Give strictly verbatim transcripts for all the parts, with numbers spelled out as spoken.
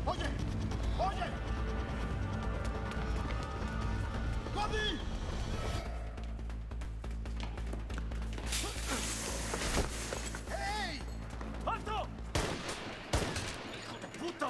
¡Oye! ¡Oye! ¡Cody! ¡Hey! ¡Alto! ¡Hijo de puta!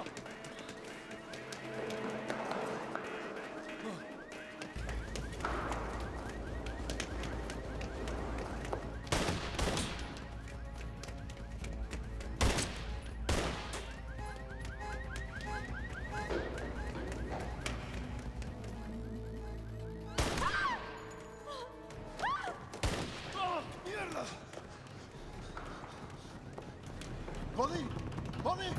¡Mierda! ¡Cody! ¡Cody!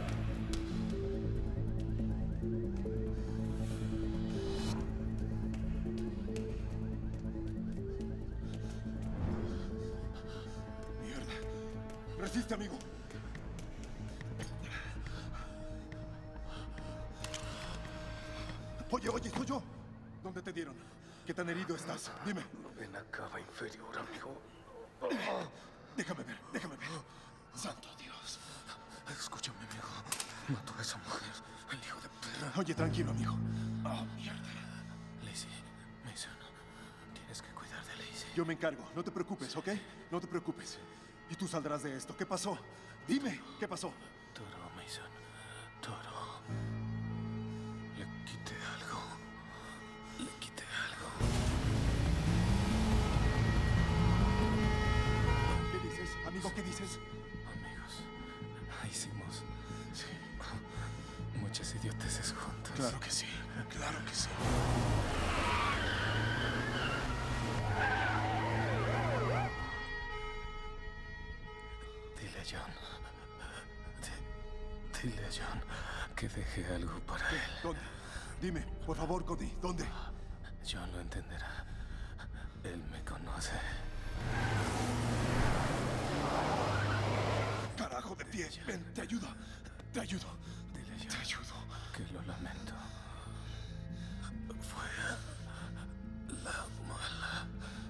¡Mierda! ¡Resiste, amigo! Oye, oye, soy yo. ¿Dónde te dieron? ¿Qué tan herido estás? Dime. Ven acá, va inferior, amigo. Déjame ver, déjame ver. Santo Dios. Escúchame, amigo. Mató a esa mujer, el hijo de perra. Oye, tranquilo, amigo. Oh, mierda. Lacey, Mason, tienes que cuidar de Lacey. Yo me encargo. No te preocupes, ¿ok? No te preocupes. Y tú saldrás de esto. ¿Qué pasó? Dime, ¿qué pasó? Toro, Mason. Toro. Le quité algo. Le quité algo. ¿Qué dices? Amigo, ¿qué dices? Amigos, hicimos... Sí. Muchas idioteces juntos. Claro que sí. Claro que sí. Dile a John. Di- Dile a John que deje algo para él. ¿Dónde? Dime, por favor, Cody. ¿Dónde? John lo entenderá. Él me conoce. Carajo de pie. Ven, te ayudo. Te ayudo. Dile a John Te ayudo. que lo lamento. Fue la mala.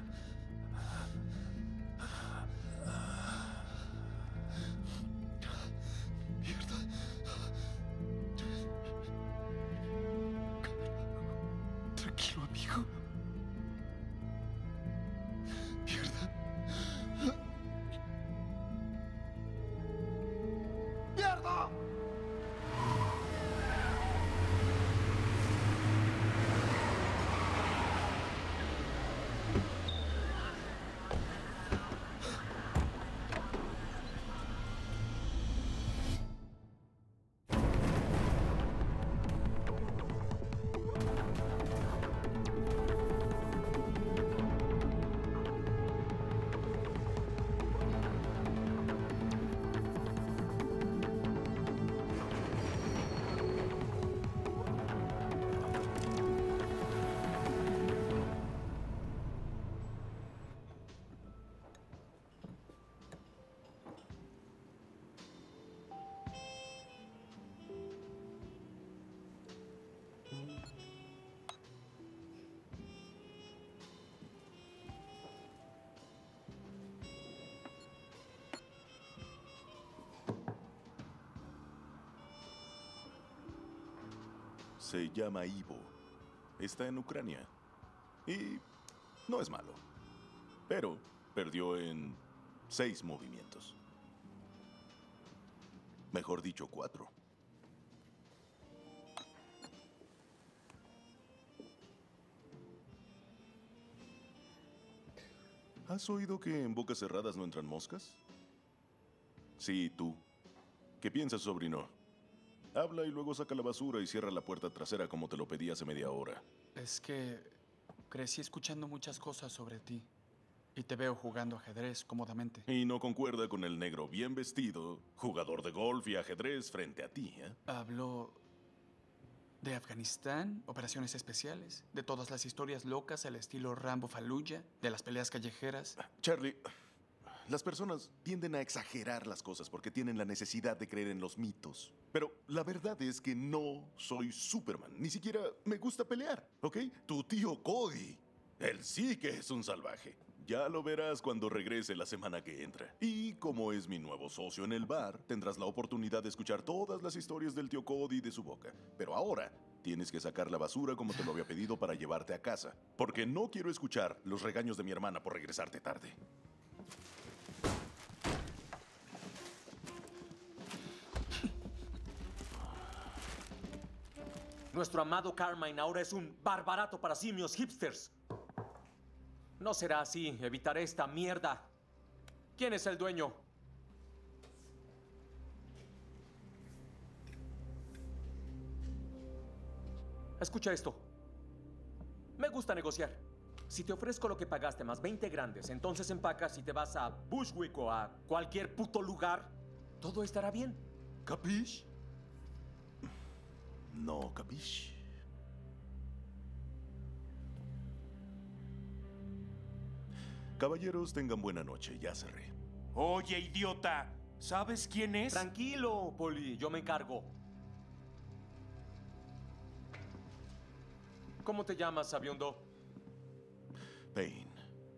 Mierda. Tranquilo, amigo. Mierda. ¡Mierda! Se llama Ivo. Está en Ucrania. Y no es malo. Pero perdió en seis movimientos. Mejor dicho, cuatro. ¿Has oído que en bocas cerradas no entran moscas? Sí, tú. ¿Qué piensas, sobrino? Habla y luego saca la basura y cierra la puerta trasera como te lo pedí hace media hora. Es que crecí escuchando muchas cosas sobre ti. Y te veo jugando ajedrez cómodamente. Y no concuerda con el negro bien vestido, jugador de golf y ajedrez frente a ti, ¿eh? Habló de Afganistán, operaciones especiales, de todas las historias locas al estilo Rambo Fallujah, de las peleas callejeras. Charlie, las personas tienden a exagerar las cosas porque tienen la necesidad de creer en los mitos. Pero la verdad es que no soy Superman. Ni siquiera me gusta pelear, ¿ok? Tu tío Cody, él sí que es un salvaje. Ya lo verás cuando regrese la semana que entra. Y como es mi nuevo socio en el bar, tendrás la oportunidad de escuchar todas las historias del tío Cody de su boca. Pero ahora tienes que sacar la basura como te lo había pedido para llevarte a casa. Porque no quiero escuchar los regaños de mi hermana por regresarte tarde. Nuestro amado Carmine ahora es un bar barato para simios hipsters. No será así. Evitaré esta mierda. ¿Quién es el dueño? Escucha esto. Me gusta negociar. Si te ofrezco lo que pagaste más veinte grandes, entonces empacas y te vas a Bushwick o a cualquier puto lugar. Todo estará bien. ¿Capish? No, capish. Caballeros, tengan buena noche. Ya cerré. Oye, idiota. ¿Sabes quién es? Tranquilo, Poli. Yo me encargo. ¿Cómo te llamas, sabiondo? Payne.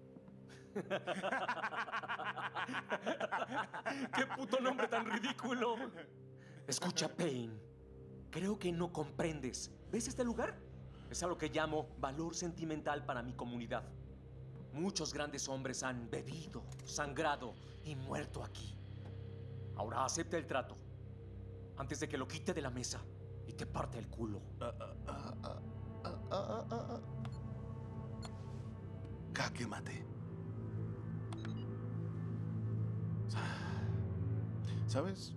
¡Qué puto nombre tan ridículo! Escucha, Payne. Creo que no comprendes. ¿Ves este lugar? Es a lo que llamo valor sentimental para mi comunidad. Muchos grandes hombres han bebido, sangrado y muerto aquí. Ahora acepta el trato antes de que lo quite de la mesa y te parte el culo. Ah, ah, ah, ah, ah, ah, ah, ah. Jaque mate. ¿Sabes?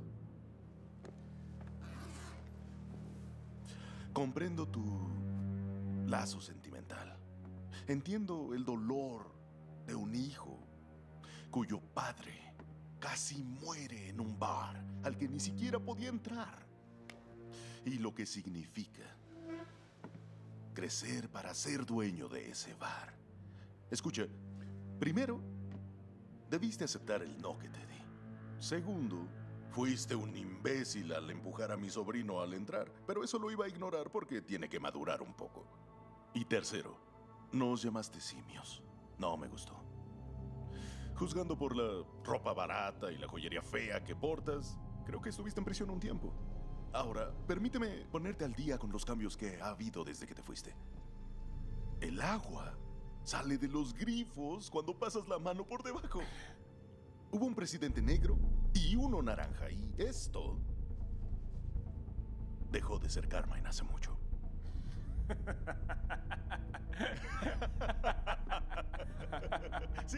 Comprendo tu lazo sentimental. Entiendo el dolor de un hijo cuyo padre casi muere en un bar al que ni siquiera podía entrar. Y lo que significa crecer para ser dueño de ese bar. Escucha, primero, debiste aceptar el no que te di. Segundo, fuiste un imbécil al empujar a mi sobrino al entrar, pero eso lo iba a ignorar porque tiene que madurar un poco. Y tercero, nos llamaste simios. No me gustó. Juzgando por la ropa barata y la joyería fea que portas, creo que estuviste en prisión un tiempo. Ahora, permíteme ponerte al día con los cambios que ha habido desde que te fuiste. El agua sale de los grifos cuando pasas la mano por debajo. Hubo un presidente negro y uno naranja, y esto dejó de ser Carmine hace mucho. Sí.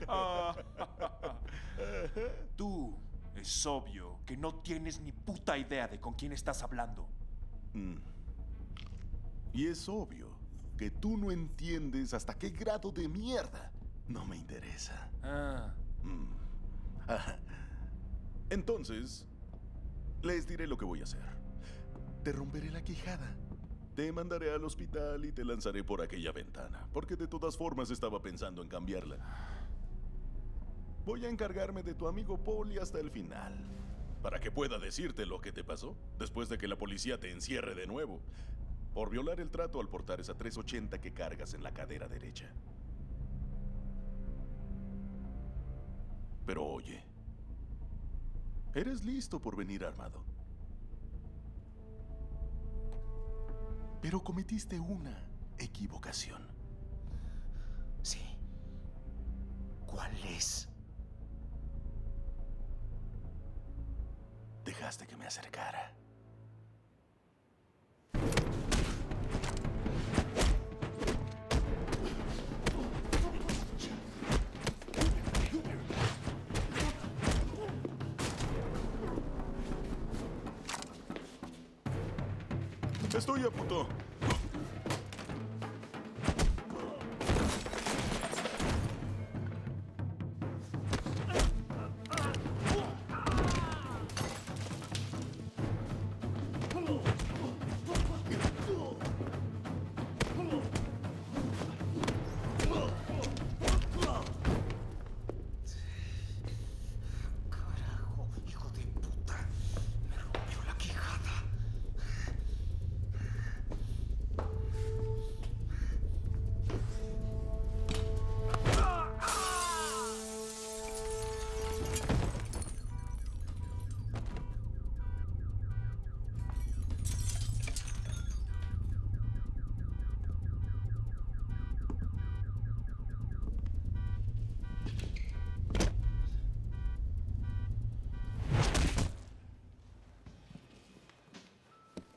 Tú, es obvio que no tienes ni puta idea de con quién estás hablando. Mm. Y es obvio que tú no entiendes hasta qué grado de mierda no me interesa. Ah. Mm. Ajá. Entonces, les diré lo que voy a hacer. Te romperé la quijada. Te mandaré al hospital y te lanzaré por aquella ventana, porque de todas formas estaba pensando en cambiarla. Voy a encargarme de tu amigo Polly hasta el final, para que pueda decirte lo que te pasó después de que la policía te encierre de nuevo, por violar el trato al portar esa trescientos ochenta que cargas en la cadera derecha. Pero oye, eres listo por venir armado. Pero cometiste una equivocación. Sí. ¿Cuál es? Dejaste que me acercara. Estoy a punto. Carajo, hijo de puta. Me rompió la quijada.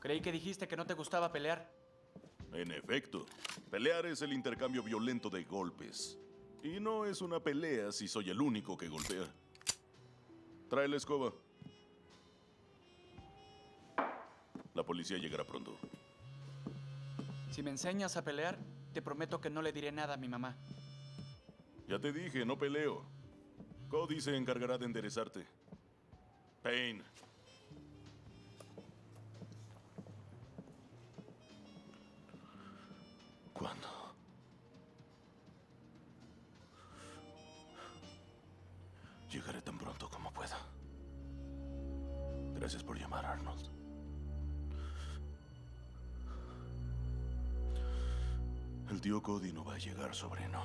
Creí que dijiste que no te gustaba pelear. En efecto, pelear es el intercambio violento de golpes. Y no es una pelea si soy el único que golpea. Trae la escoba. La policía llegará pronto. Si me enseñas a pelear, te prometo que no le diré nada a mi mamá. Ya te dije, no peleo. Cody se encargará de enderezarte. Payne. ¿Cuándo? Llegaré tan pronto como pueda. Gracias por llamar, Arnold. El tío Cody no va a llegar, sobrino.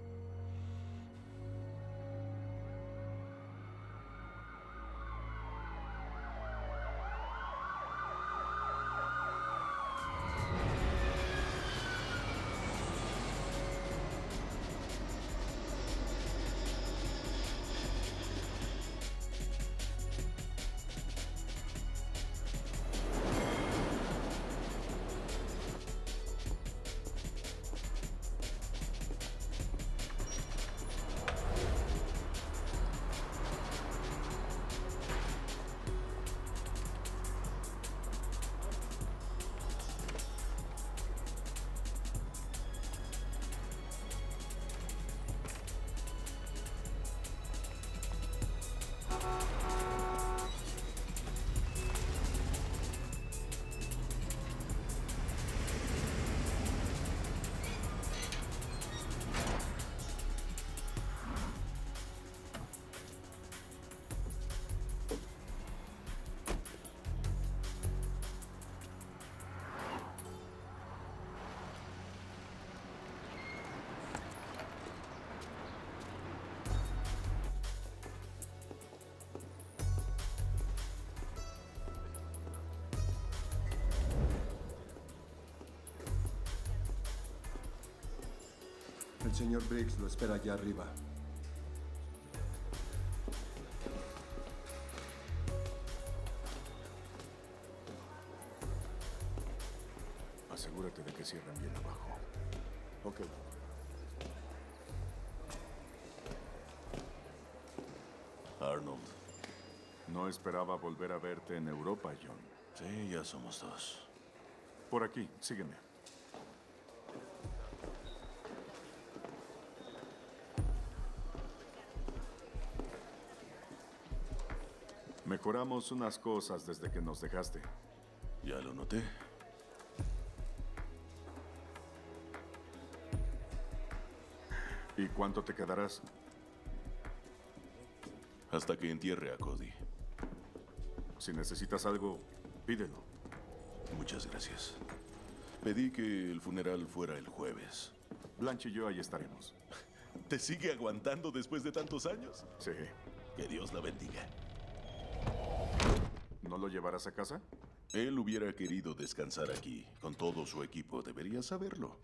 El señor Briggs lo espera allá arriba. Asegúrate de que cierren bien abajo. Ok. Arnold. No esperaba volver a verte en Europa, John. Sí, ya somos dos. Por aquí, sígueme. Mejoramos unas cosas desde que nos dejaste. Ya lo noté. ¿Y cuánto te quedarás? Hasta que entierre a Cody. Si necesitas algo, pídelo. Muchas gracias. Pedí que el funeral fuera el jueves. Blanche y yo ahí estaremos. ¿Te sigue aguantando después de tantos años? Sí. Que Dios la bendiga. ¿No lo llevarás a casa? Él hubiera querido descansar aquí, con todo su equipo. Deberías saberlo.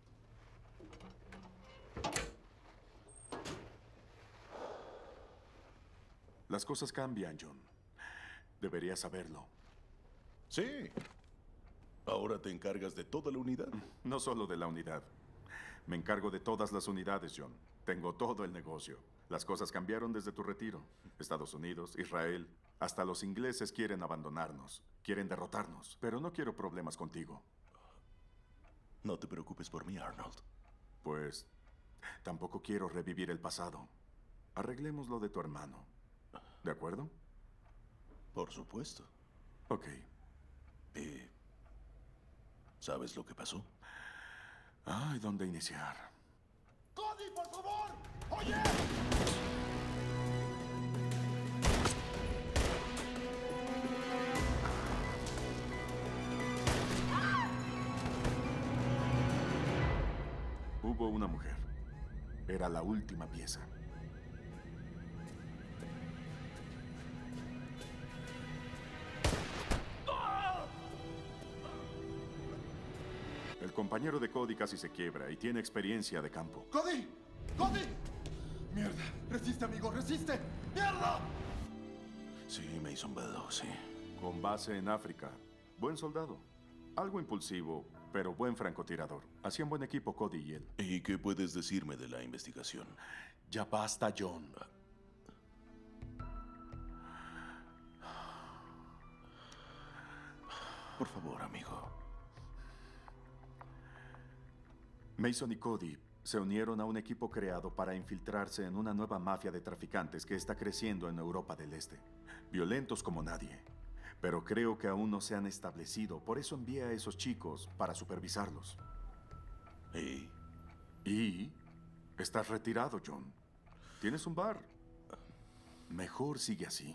Las cosas cambian, John. Deberías saberlo. Sí. Ahora te encargas de toda la unidad. No solo de la unidad. Me encargo de todas las unidades, John. Tengo todo el negocio. Las cosas cambiaron desde tu retiro. Estados Unidos, Israel, hasta los ingleses quieren abandonarnos. Quieren derrotarnos. Pero no quiero problemas contigo. No te preocupes por mí, Arnold. Pues tampoco quiero revivir el pasado. Arreglemos lo de tu hermano. ¿De acuerdo? Por supuesto. Ok. Eh, ¿Sabes lo que pasó? Ay, ¿dónde iniciar? ¡Cody, por favor! ¡Oye! Hubo una mujer. Era la última pieza. El compañero de Cody casi se quiebra y tiene experiencia de campo. ¡Cody! ¡Cody! ¡Mierda! ¡Resiste, amigo! ¡Resiste! ¡Mierda! Sí, Mason Bell, sí. Con base en África. Buen soldado. Algo impulsivo, pero buen francotirador. Hacían buen equipo Cody y él. ¿Y qué puedes decirme de la investigación? Ya basta, John. Por favor, amigo. Mason y Cody se unieron a un equipo creado para infiltrarse en una nueva mafia de traficantes que está creciendo en Europa del Este. Violentos como nadie. Pero creo que aún no se han establecido. Por eso envié a esos chicos para supervisarlos. ¿Y? Y estás retirado, John. Tienes un bar. Mejor sigue así.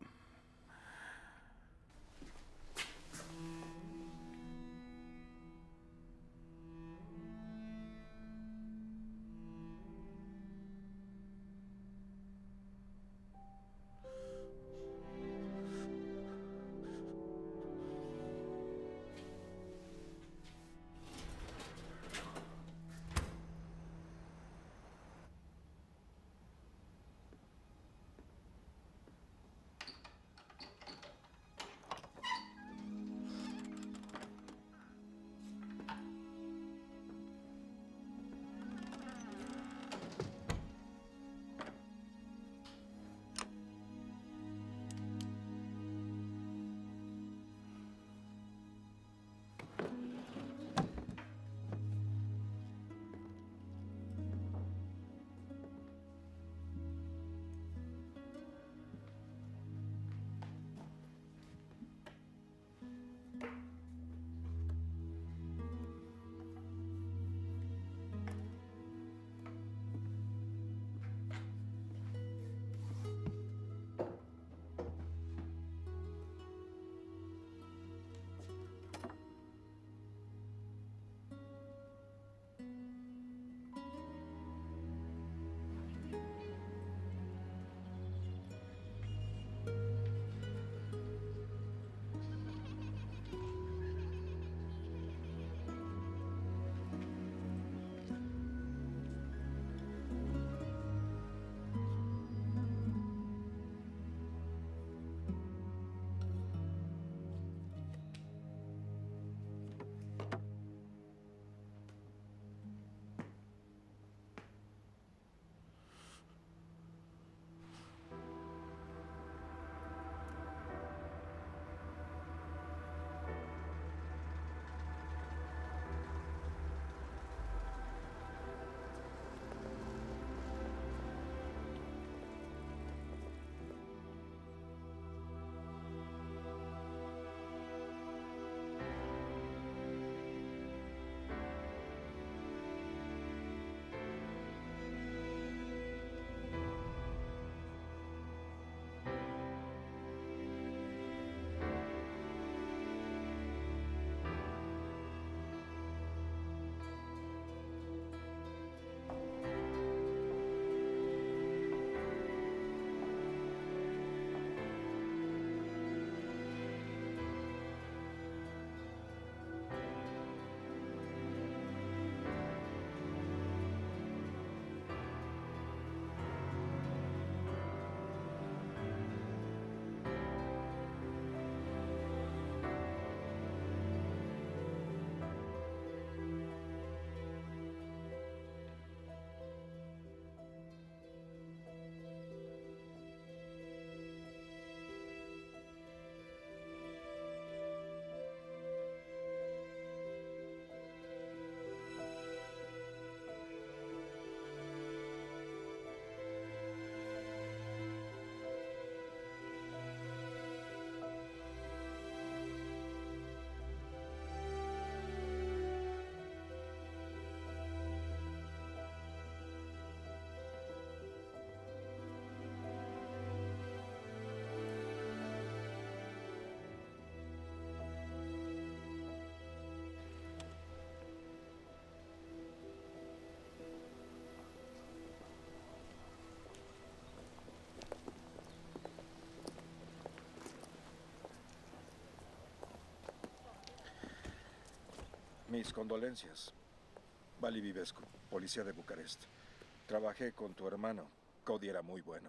Mis condolencias. Vali Vivescu, policía de Bucarest. Trabajé con tu hermano. Cody era muy bueno.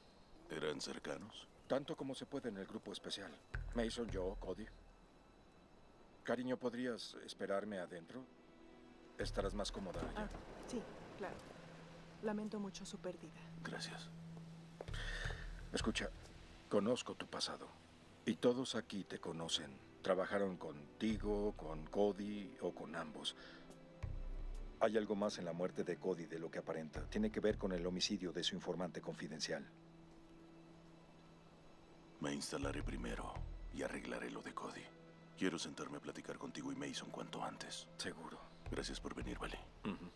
¿Eran cercanos? Tanto como se puede en el grupo especial. Mason, yo, Cody. Cariño, ¿podrías esperarme adentro? Estarás más cómoda allá. Ah, sí, claro. Lamento mucho su pérdida. Gracias. Escucha, conozco tu pasado. Y todos aquí te conocen. Trabajaron contigo, con Cody o con ambos. Hay algo más en la muerte de Cody de lo que aparenta. Tiene que ver con el homicidio de su informante confidencial. Me instalaré primero y arreglaré lo de Cody. Quiero sentarme a platicar contigo y Mason cuanto antes. Seguro. Gracias por venir, ¿vale? Uh-huh.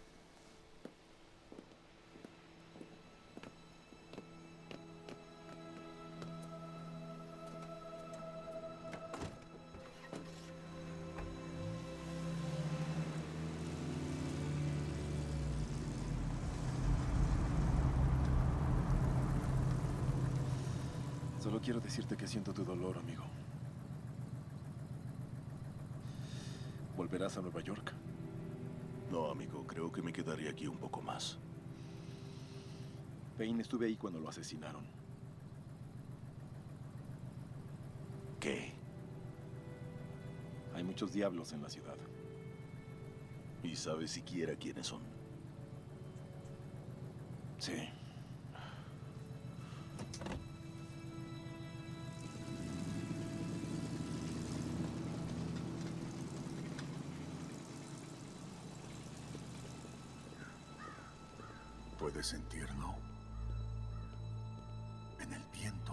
Solo quiero decirte que siento tu dolor, amigo. ¿Volverás a Nueva York? No, amigo, creo que me quedaré aquí un poco más. Payne, estuve ahí cuando lo asesinaron. ¿Qué? Hay muchos diablos en la ciudad. ¿Y sabes siquiera quiénes son? Sí. Puedes sentirlo en el viento.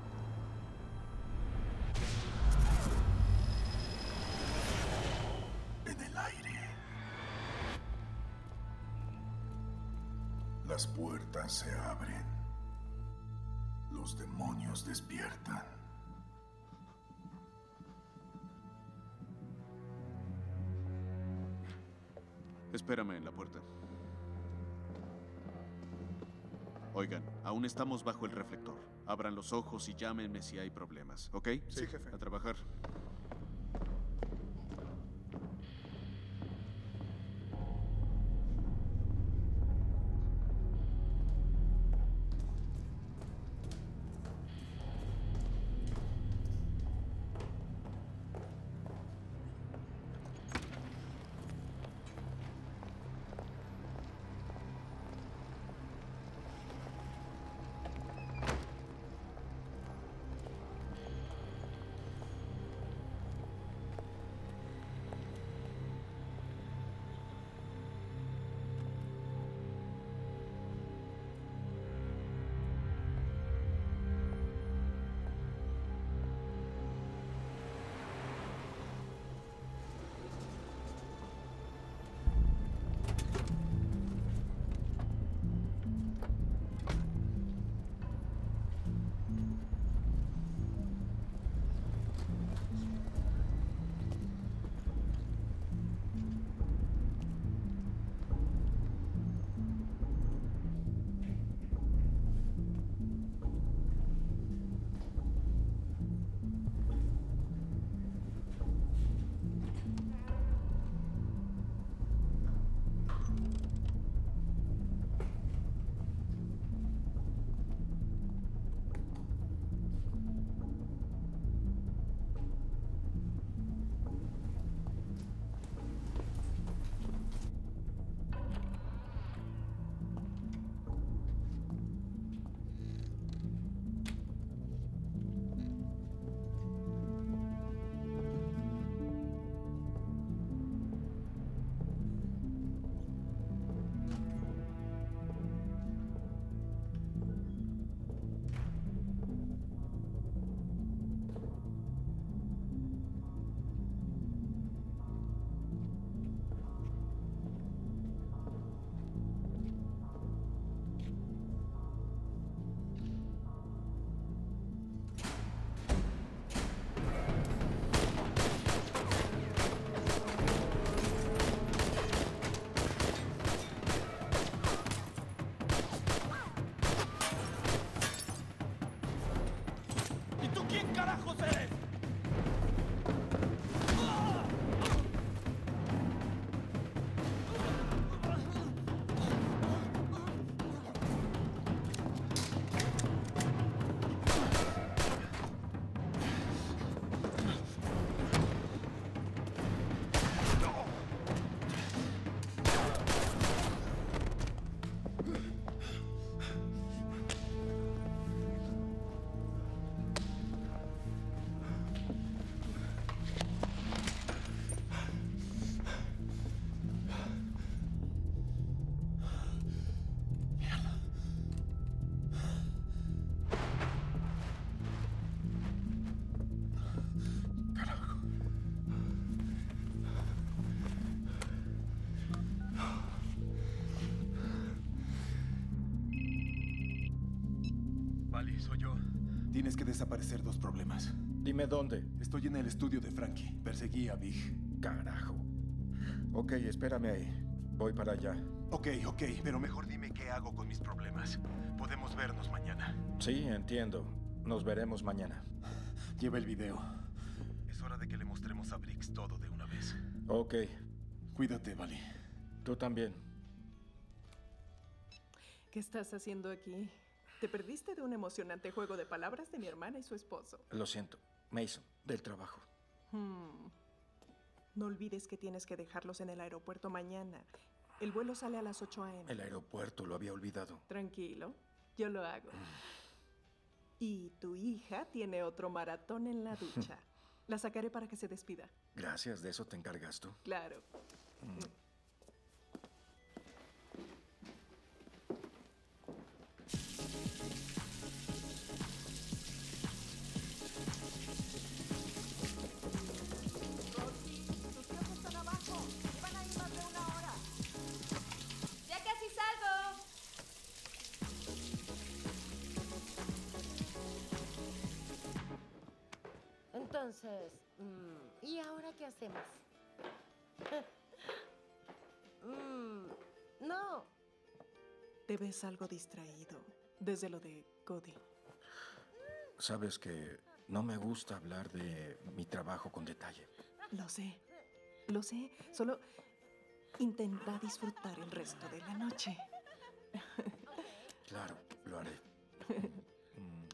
En el aire. Las puertas se abren. Los demonios despiertan. Espérame en la puerta. Oigan, aún estamos bajo el reflector. Abran los ojos y llámenme si hay problemas, ¿ok? Sí, jefe. A trabajar. Tienes que desaparecer dos problemas. Dime dónde. Estoy en el estudio de Frankie. Perseguí a Big. Carajo. Ok, espérame ahí. Voy para allá. Ok, ok, pero mejor dime qué hago con mis problemas. Podemos vernos mañana. Sí, entiendo. Nos veremos mañana. Lleva el video. Es hora de que le mostremos a Briggs todo de una vez. Ok. Cuídate, Vali. Tú también. ¿Qué estás haciendo aquí? Te perdiste de un emocionante juego de palabras de mi hermana y su esposo. Lo siento. Mason, del trabajo. Hmm. No olvides que tienes que dejarlos en el aeropuerto mañana. El vuelo sale a las ocho a eme El aeropuerto, lo había olvidado. Tranquilo, yo lo hago. Y tu hija tiene otro maratón en la ducha. La sacaré para que se despida. Gracias, ¿de eso te encargas tú? Claro. Mm. Tus tiempos están abajo. Llevan ahí más de una hora. Ya casi salgo. Entonces, mm, ¿y ahora qué hacemos? mm, no. Te ves algo distraído desde lo de Cody. Sabes que no me gusta hablar de mi trabajo con detalle. Lo sé, lo sé. Solo intenta disfrutar el resto de la noche. Claro, lo haré. Mm.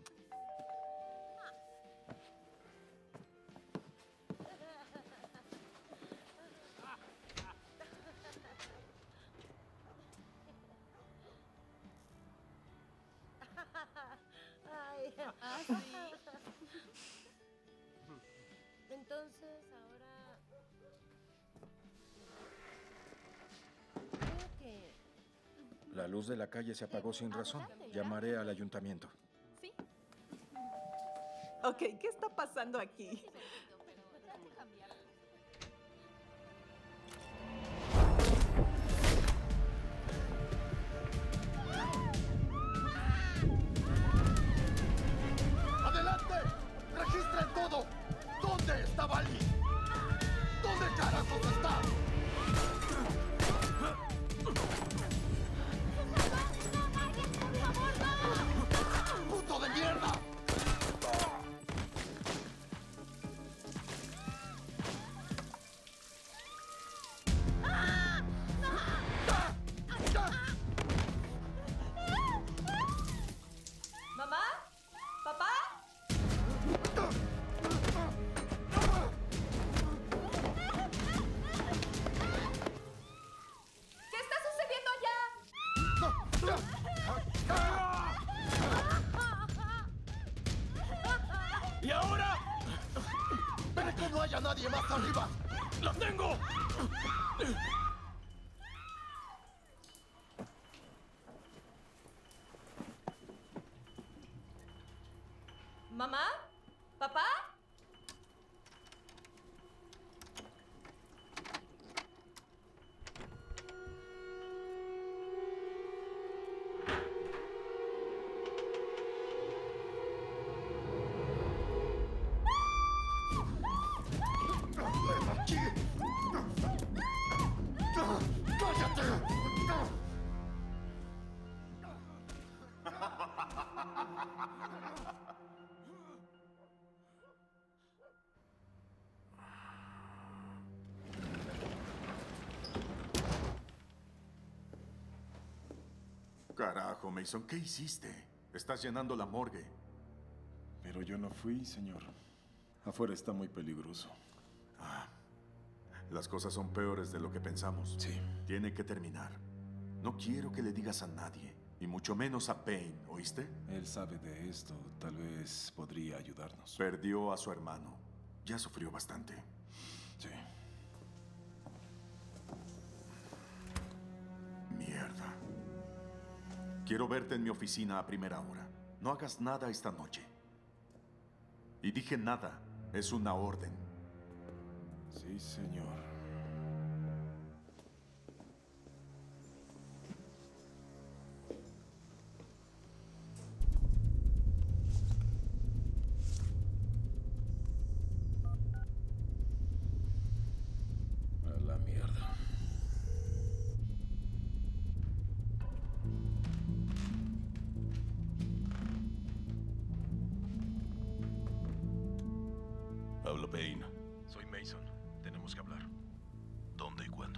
Ay, así. Entonces, ahora... Creo que... La luz de la calle se apagó sin razón. Llamaré al ayuntamiento. ¿Sí? Ok, ¿qué está pasando aquí? ¡Adelante! ¡Registren todo! ¿Dónde está Vali? ¿Dónde carajos está? ¡Puto de mierda! ¿Mamá? ¿Papá? ¿Qué está sucediendo allá? ¿Y ahora? ¡Pero que no haya nadie más arriba! ¡La tengo! ¿Mamá? ¿Papá? ¡Cállate! Carajo, Mason, ¿qué hiciste? Estás llenando la morgue. Pero yo no fui, señor. Afuera está muy peligroso. Ah, las cosas son peores de lo que pensamos. Sí. Tiene que terminar. No quiero que le digas a nadie, y mucho menos a Payne, ¿oíste? Él sabe de esto. Tal vez podría ayudarnos. Perdió a su hermano. Ya sufrió bastante. Sí. Mierda. Quiero verte en mi oficina a primera hora. No hagas nada esta noche. Y dije nada. Es una orden. Sí, señor. Payne. Soy Mason. Tenemos que hablar. ¿Dónde y cuándo?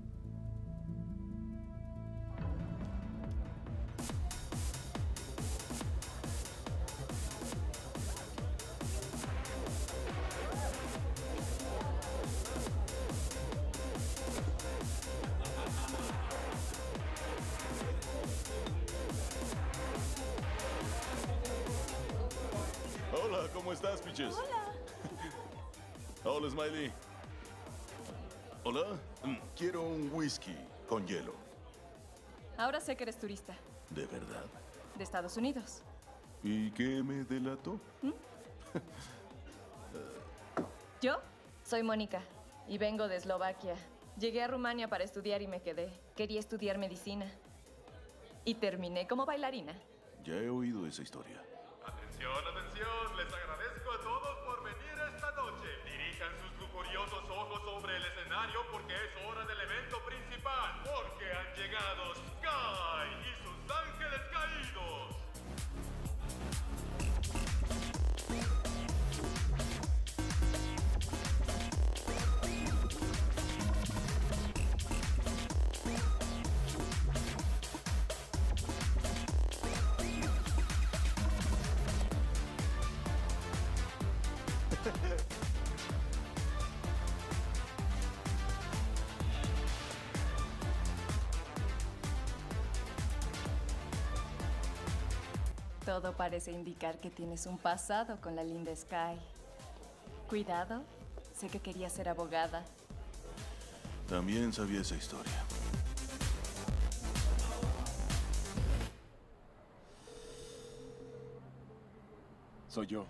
Hola, ¿cómo estás, Peaches? Hola. Hola, Smiley. Hola. Mm, Quiero un whisky con hielo. Ahora sé que eres turista. ¿De verdad? De Estados Unidos. ¿Y qué me delató? Yo soy Mónica y vengo de Eslovaquia. Llegué a Rumania para estudiar y me quedé. Quería estudiar medicina. Y terminé como bailarina. Ya he oído esa historia. Atención, atención, les agradezco a todos por venir esta noche. Dirijan sus lujuriosos ojos sobre el escenario porque es hora del evento principal. Porque han llegado Sky y sus ángeles caídos. Todo parece indicar que tienes un pasado con la linda Sky. Cuidado, sé que querías ser abogada. También sabía esa historia. Soy yo.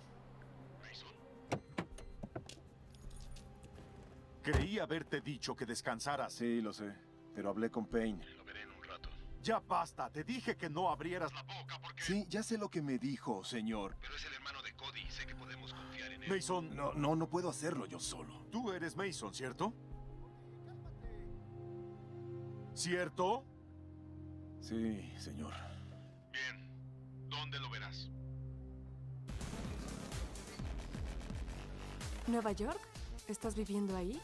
Creí haberte dicho que descansaras. Sí, lo sé. Pero hablé con Payne. Lo veré en un rato. Ya basta. Te dije que no abrieras la boca porque... Sí, ya sé lo que me dijo, señor. Pero es el hermano de Cody. Sé que podemos confiar en él. Mason... No, no, no puedo hacerlo yo solo. Tú eres Mason, ¿cierto? ¿Cierto? Sí, señor. Bien. ¿Dónde lo verás? ¿Nueva York? ¿Estás viviendo ahí?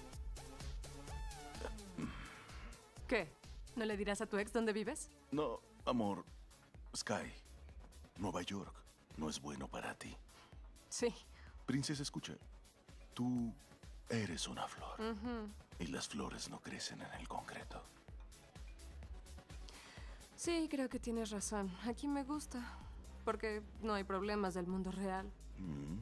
¿Qué? ¿No le dirás a tu ex dónde vives? No, amor. Sky, Nueva York no es bueno para ti. Sí. Princesa, escucha. Tú eres una flor. Ujú. Y las flores no crecen en el concreto. Sí, creo que tienes razón. Aquí me gusta. Porque no hay problemas del mundo real. Mm,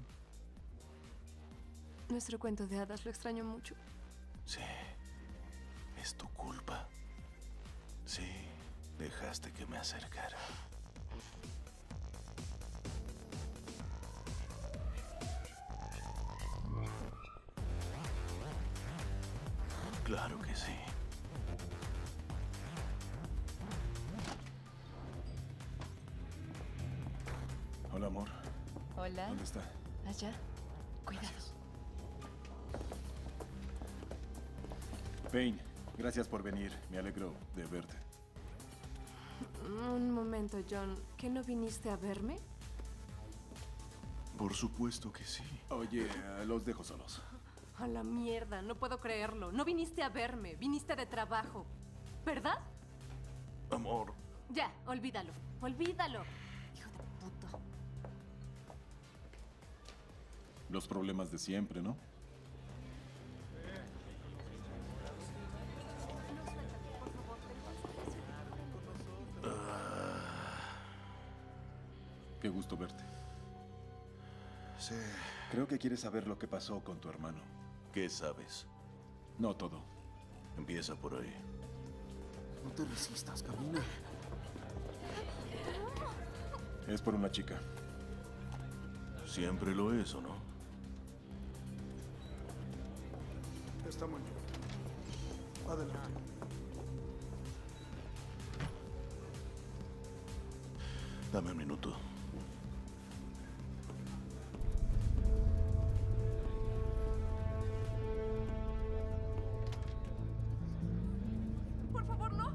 Nuestro cuento de hadas lo extraño mucho. sí. Es tu culpa. Sí, dejaste que me acercara. Claro que sí. Hola, amor. Hola. ¿Dónde está? Allá. Cuidado. Payne, gracias por venir. Me alegro de verte. Un momento, John. ¿Que no viniste a verme? Por supuesto que sí. Oye, eh, los dejo solos. A la mierda, no puedo creerlo. No viniste a verme, viniste de trabajo. ¿Verdad? Amor. Ya, olvídalo. Olvídalo. Hijo de puto. Los problemas de siempre, ¿no? Qué gusto verte. Sí. Creo que quieres saber lo que pasó con tu hermano. ¿Qué sabes? No todo. Empieza por ahí. No te resistas, camina. Es por una chica. Siempre lo es, ¿o no? Está muy bien. Adelante. Dame un minuto. Por favor, no.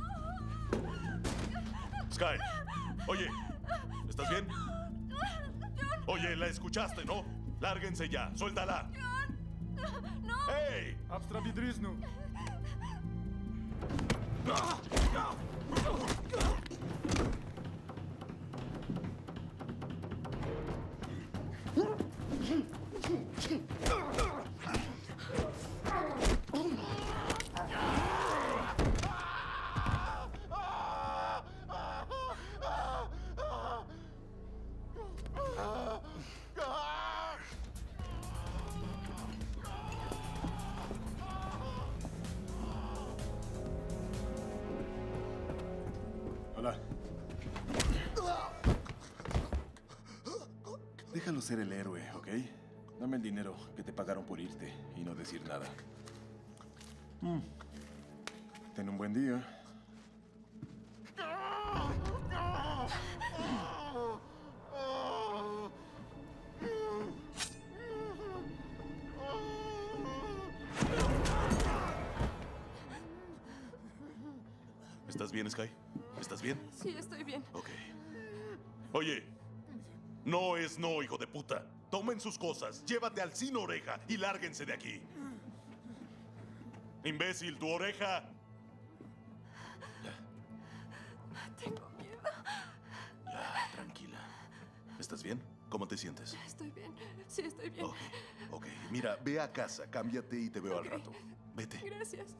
Sky, oye, ¿estás bien? Oye, ¿la escuchaste, no? Lárguense ya, suéltala. John. ¡No! ¡Hey! Abstravidriznu. Hola. Déjalo ser el héroe, ¿ok? Dame el dinero que te pagaron por irte y no decir nada. Mm. Ten un buen día. ¿Estás bien, Sky? ¿Estás bien? Sí, estoy bien. Ok. Oye, no es no, hijo de puta. Tomen sus cosas, llévate al sin oreja y lárguense de aquí. Imbécil, tu oreja. Tengo miedo. Ya, tranquila. ¿Estás bien? ¿Cómo te sientes? Estoy bien. Sí, estoy bien. Ok, ok. Mira, ve a casa, cámbiate y te veo Ok. al rato. Vete. Gracias.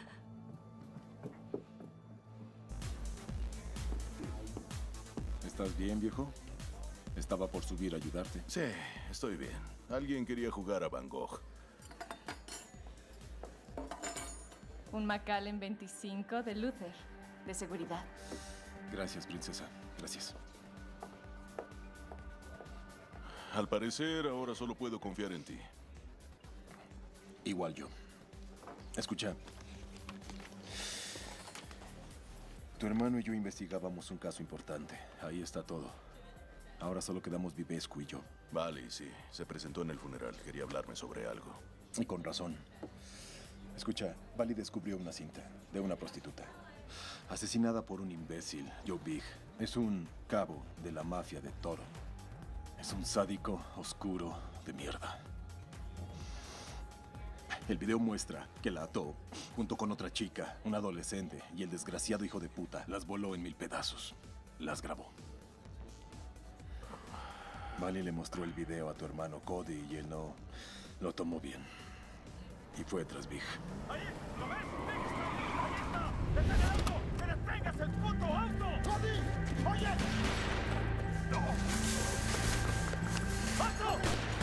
¿Estás bien, viejo? Estaba por subir a ayudarte. Sí, estoy bien. Alguien quería jugar a Van Gogh. Un Macallan veinticinco de Luther, de seguridad. Gracias, princesa. Gracias. Al parecer, ahora solo puedo confiar en ti. Igual yo. Escucha. Tu hermano y yo investigábamos un caso importante. Ahí está todo. Ahora solo quedamos Vivescu y yo. Vale, sí. Se presentó en el funeral. Quería hablarme sobre algo. Y con razón. Escucha, Vali descubrió una cinta de una prostituta. Asesinada por un imbécil, Joe Big. Es un cabo de la mafia de Toro. Es un sádico oscuro de mierda. El video muestra que la ató junto con otra chica, una adolescente, y el desgraciado hijo de puta las voló en mil pedazos. Las grabó. Vali le mostró el video a tu hermano Cody y él no lo tomó bien. Y fue tras Big. ¡Ahí! ¿Lo ves? ¡Ahí está! ¡Detén auto! ¡Que detengas el puto auto! ¡Cody! ¡Oye! ¡No! ¡Alto!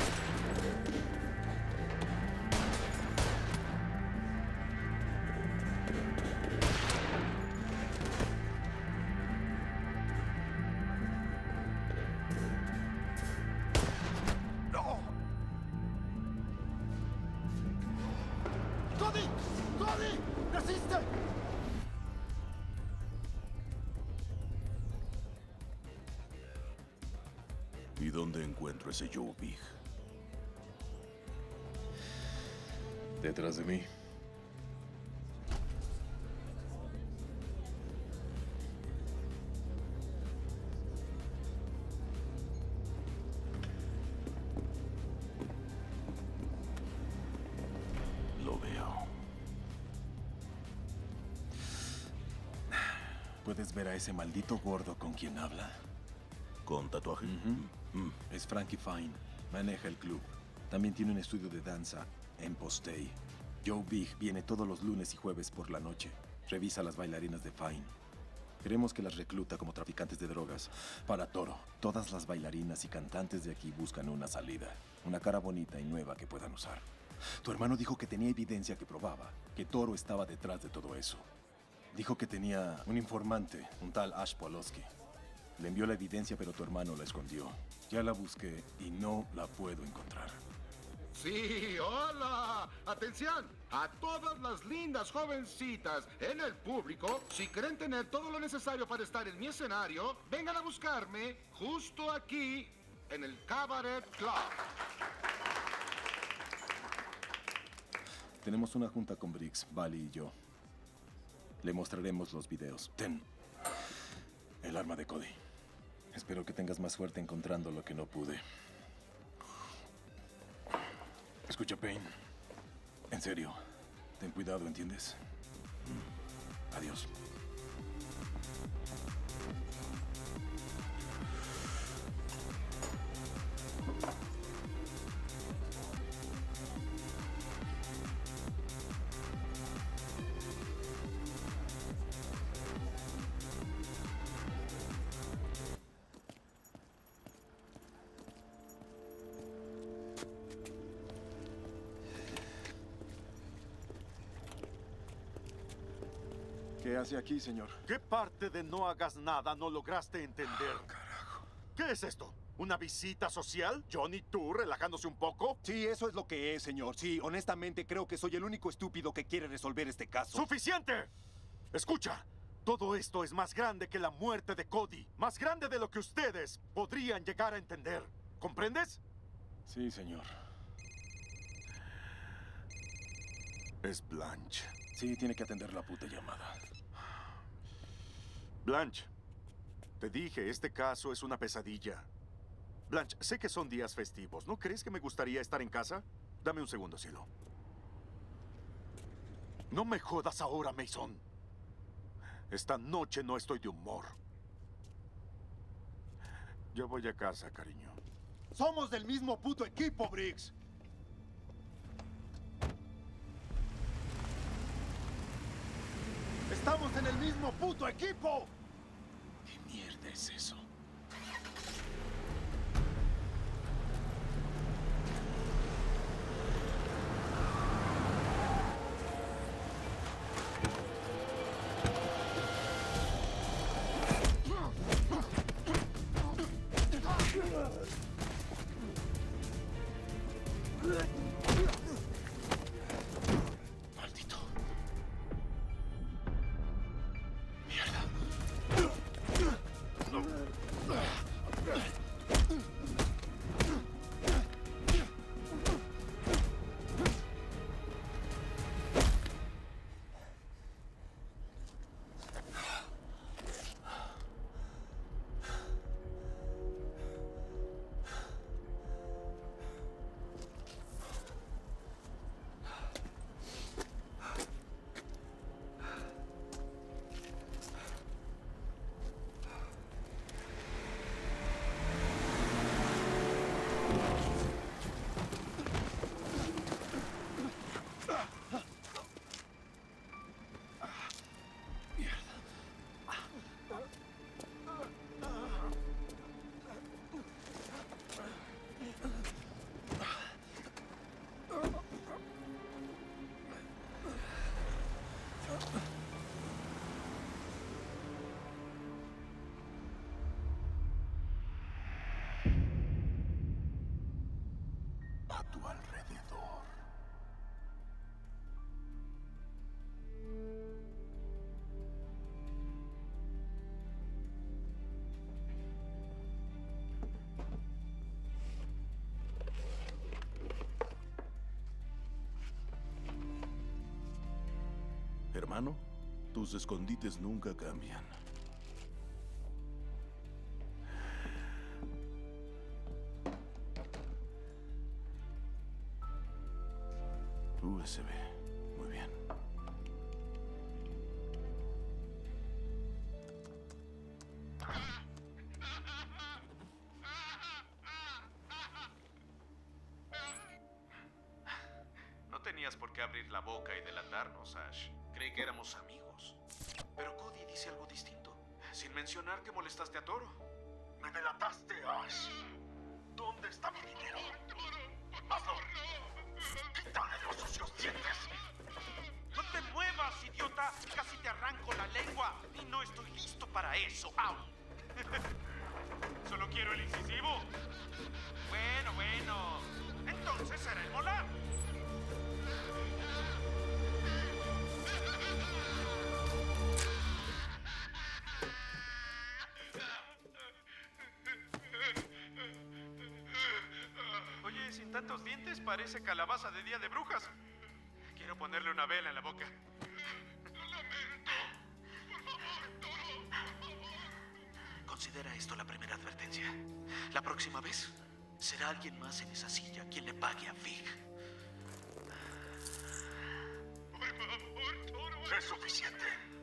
¡Cody! ¡Cody! ¡Resiste! ¿Y dónde encuentro ese Joe Big? Detrás de mí. Lo veo. ¿Puedes ver a ese maldito gordo con quien habla? ¿Con tatuaje? Mm. Es Frankie Fine. Maneja el club. También tiene un estudio de danza en Postey. Joe Big viene todos los lunes y jueves por la noche. Revisa a las bailarinas de Fine. Creemos que las recluta como traficantes de drogas para Toro. Todas las bailarinas y cantantes de aquí buscan una salida. Una cara bonita y nueva que puedan usar. Tu hermano dijo que tenía evidencia que probaba que Toro estaba detrás de todo eso. Dijo que tenía un informante, un tal Ash Polowski. Le envió la evidencia, pero tu hermano la escondió. Ya la busqué y no la puedo encontrar. Sí, hola. Atención a todas las lindas jovencitas en el público. Si creen tener todo lo necesario para estar en mi escenario, vengan a buscarme justo aquí en el Cabaret Club. Tenemos una junta con Briggs, Vali y yo. Le mostraremos los videos. Ten. El arma de Cody. Espero que tengas más suerte encontrando lo que no pude. Escucha, Payne. En serio, ten cuidado, ¿entiendes? Adiós. ¿Qué hace aquí, señor? ¿Qué parte de no hagas nada no lograste entender? Oh, carajo. ¿Qué es esto? ¿Una visita social? ¿John y tú relajándose un poco? Sí, eso es lo que es, señor. Sí, honestamente creo que soy el único estúpido que quiere resolver este caso. ¡Suficiente! Escucha, todo esto es más grande que la muerte de Cody. Más grande de lo que ustedes podrían llegar a entender. ¿Comprendes? Sí, señor. Es Blanche. Sí, tiene que atender la puta llamada. Blanche, te dije, este caso es una pesadilla. Blanche, sé que son días festivos. ¿No crees que me gustaría estar en casa? Dame un segundo, cielo. No me jodas ahora, Mason. Esta noche no estoy de humor. Yo voy a casa, cariño. Somos del mismo puto equipo, Briggs. ¡Estamos en el mismo puto equipo! ¿Qué mierda es eso? Maldito. A tu alrededor. Hermano, tus escondites nunca cambian. U S B. Muy bien. No tenías por qué abrir la boca y delatarnos, Ash. Creí que éramos amigos. Pero Cody dice algo distinto. Sin mencionar que molestaste a Toro. Me delataste, Ash. ¿Dónde está mi dinero? ¡Hazlo! ¡Quítale los sucios dientes! ¡No te muevas, idiota! ¡Casi te arranco la lengua! Y no estoy listo para eso aún. ¿Solo quiero el incisivo? Bueno, bueno. Entonces será el molar. Oye, sin tantos dientes parece calabaza de día de brujas. Quiero ponerle una vela en la boca. Lo lamento. Por favor, Toro. Por favor. Considera esto la primera advertencia. La próxima vez será alguien más en esa silla quien le pague a Vic. favor, Toro. Es suficiente.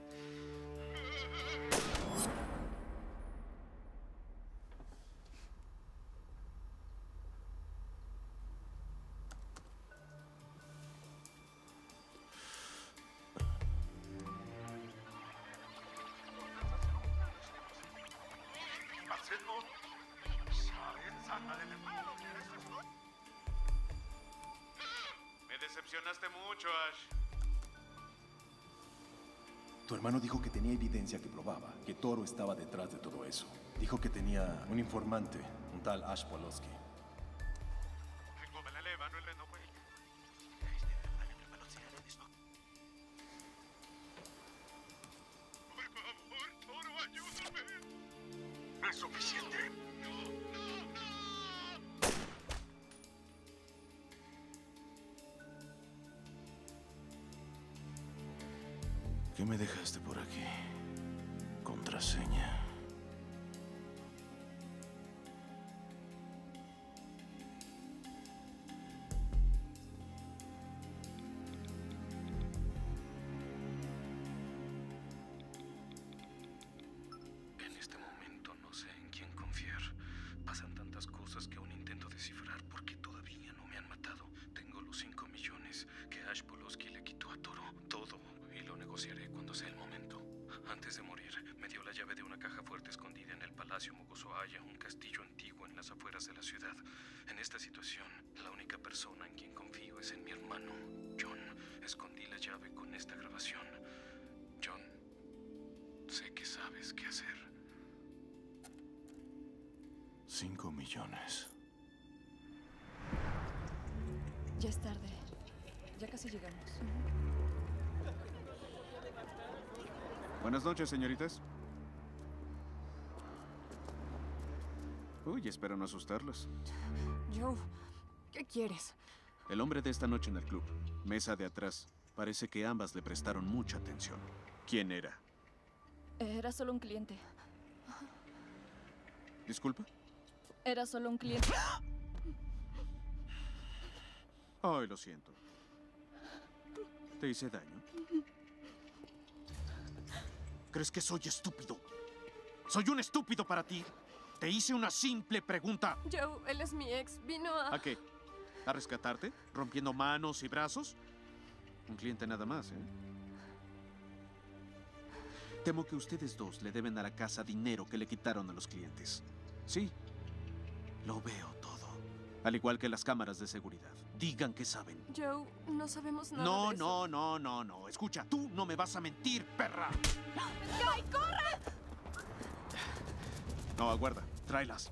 Me decepcionaste mucho, Ash. Tu hermano dijo que tenía evidencia que probaba que Toro estaba detrás de todo eso. Dijo que tenía un informante, un tal Ash Polosky. Por favor, Toro, ayúdame. Es suficiente. ¿Qué me dejaste por aquí? Contraseña. En este momento no sé en quién confiar. Pasan tantas cosas que aún intento descifrar porque todavía no me han matado. Tengo los cinco millones que Ash Polosky le quitó a Toro. Todo. Y lo negociaré cuando sea el momento. Antes de morir, me dio la llave de una caja fuerte escondida en el Palacio Mogosoaya, un castillo antiguo en las afueras de la ciudad. En esta situación, la única persona en quien confío es en mi hermano, John. Escondí la llave con esta grabación. John, sé que sabes qué hacer. Cinco millones. Ya es tarde. Ya casi llegamos. Buenas noches, señoritas. Uy, espero no asustarlos. Joe, ¿qué quieres? El hombre de esta noche en el club, mesa de atrás, parece que ambas le prestaron mucha atención. ¿Quién era? Era solo un cliente. ¿Disculpa? Era solo un cliente. Ay, lo siento. ¿Te hice daño? ¿Crees que soy estúpido? ¿Soy un estúpido para ti? Te hice una simple pregunta. Joe, él es mi ex. Vino a... ¿A qué? ¿A rescatarte? ¿Rompiendo manos y brazos? Un cliente nada más, ¿eh? Temo que ustedes dos le deben a la casa dinero que le quitaron a los clientes. Sí, lo veo todo. Al igual que las cámaras de seguridad. Digan que saben. Joe, no sabemos nada No, de eso. no, no, no, no. Escucha, tú no me vas a mentir, perra. ¡Guy, corre! No, aguarda. Tráelas.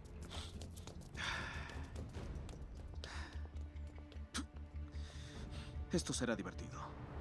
Esto será divertido.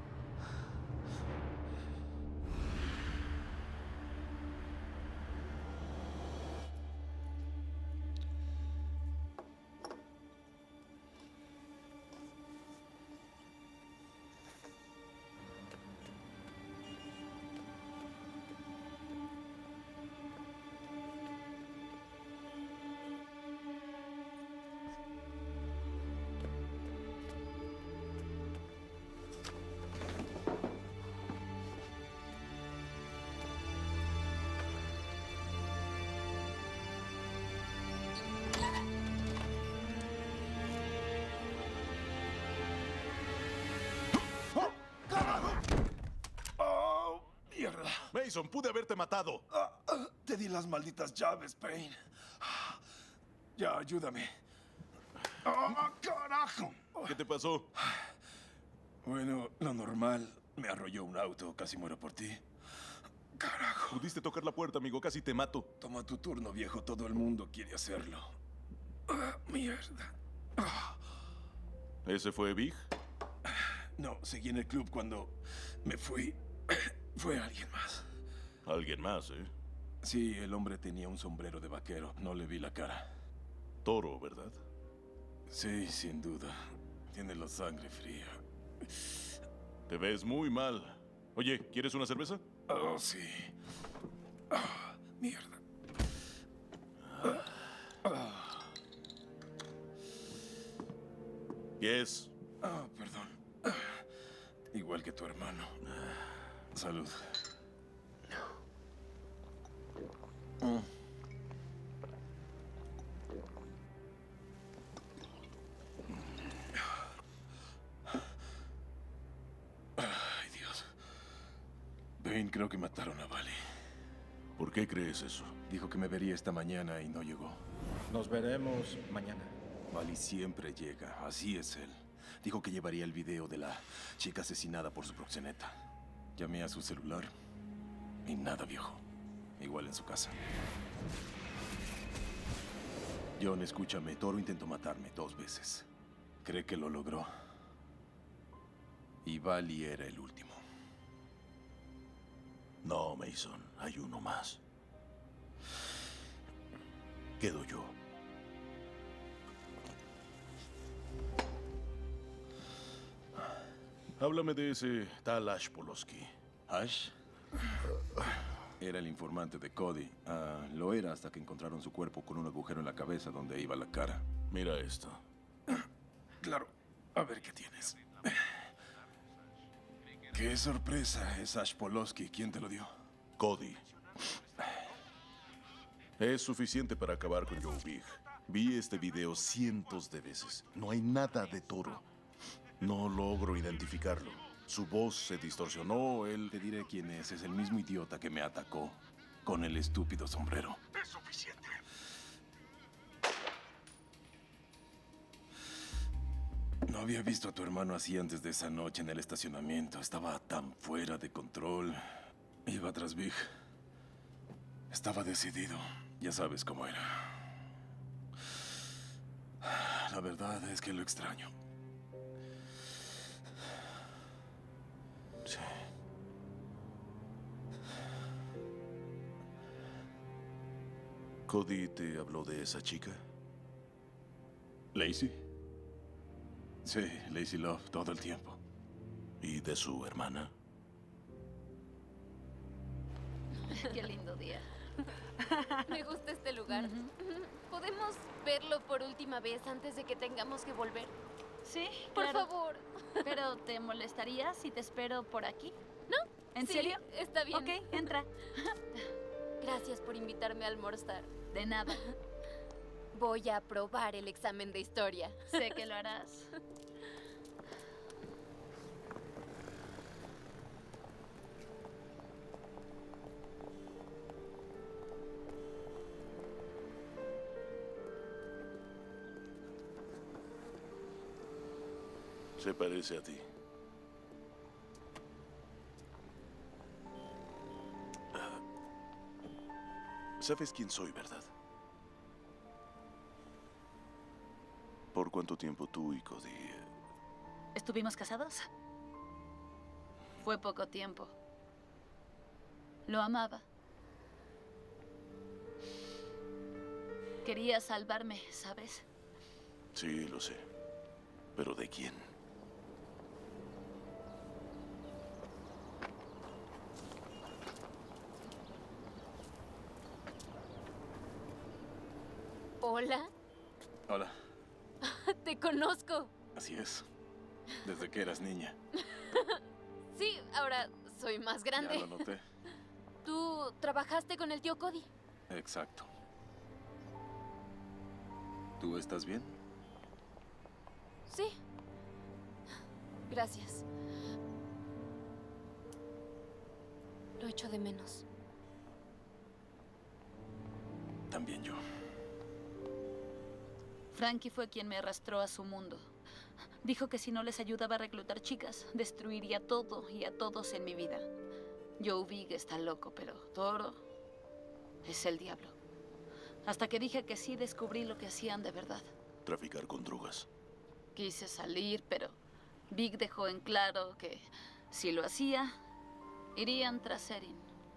Mason, pude haberte matado. Ah, ah, te di las malditas llaves, Payne. Ya, ayúdame. ¡Ah, carajo! ¿Qué te pasó? Bueno, lo normal. Me arrolló un auto. Casi muero por ti. Carajo. Pudiste tocar la puerta, amigo. Casi te mato. Toma tu turno, viejo. Todo el mundo quiere hacerlo. Ah, mierda. Ah. ¿Ese fue Big? No, seguí en el club cuando me fui. Fue alguien más. Alguien más, ¿eh? Sí, el hombre tenía un sombrero de vaquero. No le vi la cara. Toro, ¿verdad? Sí, sin duda. Tiene la sangre fría. Te ves muy mal. Oye, ¿quieres una cerveza? Oh, sí. Oh, mierda. Oh. Yes. Oh, perdón. Igual que tu hermano. Salud. Mm. Ay, Dios. Bane, creo que mataron a Vali. ¿Por qué crees eso? Dijo que me vería esta mañana y no llegó. Nos veremos mañana. Vali siempre llega, así es él. Dijo que llevaría el video de la chica asesinada por su proxeneta. Llamé a su celular y nada, viejo. Igual en su casa. John, escúchame. Toro intentó matarme dos veces. Cree que lo logró. Y Vali era el último. No, Mason. Hay uno más. Quedo yo. Háblame de ese tal Ash Polosky. ¿Ash? Era el informante de Cody. Ah, lo era hasta que encontraron su cuerpo con un agujero en la cabeza donde iba la cara. Mira esto. Claro. A ver qué tienes. ¡Qué sorpresa! Es Ash Polosky. ¿Quién te lo dio? Cody. Es suficiente para acabar con Joe Big. Vi este video cientos de veces. No hay nada de Toro. No logro identificarlo. Su voz se distorsionó, él... Te diré quién es. Es el mismo idiota que me atacó con el estúpido sombrero. Es suficiente. No había visto a tu hermano así antes de esa noche en el estacionamiento. Estaba tan fuera de control. Iba tras Big. Estaba decidido. Ya sabes cómo era. La verdad es que lo extraño. Sí. ¿Cody te habló de esa chica? ¿Lacey? Sí, Lacey Love, todo el tiempo. ¿Y de su hermana? Qué lindo día. Me gusta este lugar. ¿Podemos verlo por última vez antes de que tengamos que volver? Sí, Por claro. favor. ¿Pero te molestaría si te espero por aquí? ¿No? ¿En Sí, serio? está bien. Ok, entra. Gracias por invitarme a almorzar. De nada. Voy a aprobar el examen de historia. Sé que lo harás. Se parece a ti. Ah, ¿sabes quién soy, verdad? ¿Por cuánto tiempo tú y Cody? ¿Estuvimos casados? Fue poco tiempo. Lo amaba. Quería salvarme, ¿sabes? Sí, lo sé. ¿Pero de quién? Hola. Hola. Te conozco. Así es. Desde que eras niña. Sí, ahora soy más grande. Ya lo noté. ¿Tú trabajaste con el tío Cody? Exacto. ¿Tú estás bien? Sí. Gracias. Lo echo de menos. También yo. Frankie fue quien me arrastró a su mundo. Dijo que si no les ayudaba a reclutar chicas, destruiría todo y a todos en mi vida. Joe Big está loco, pero Toro es el diablo. Hasta que dije que sí, descubrí lo que hacían de verdad. Traficar con drogas. Quise salir, pero Big dejó en claro que si lo hacía, irían tras Erin.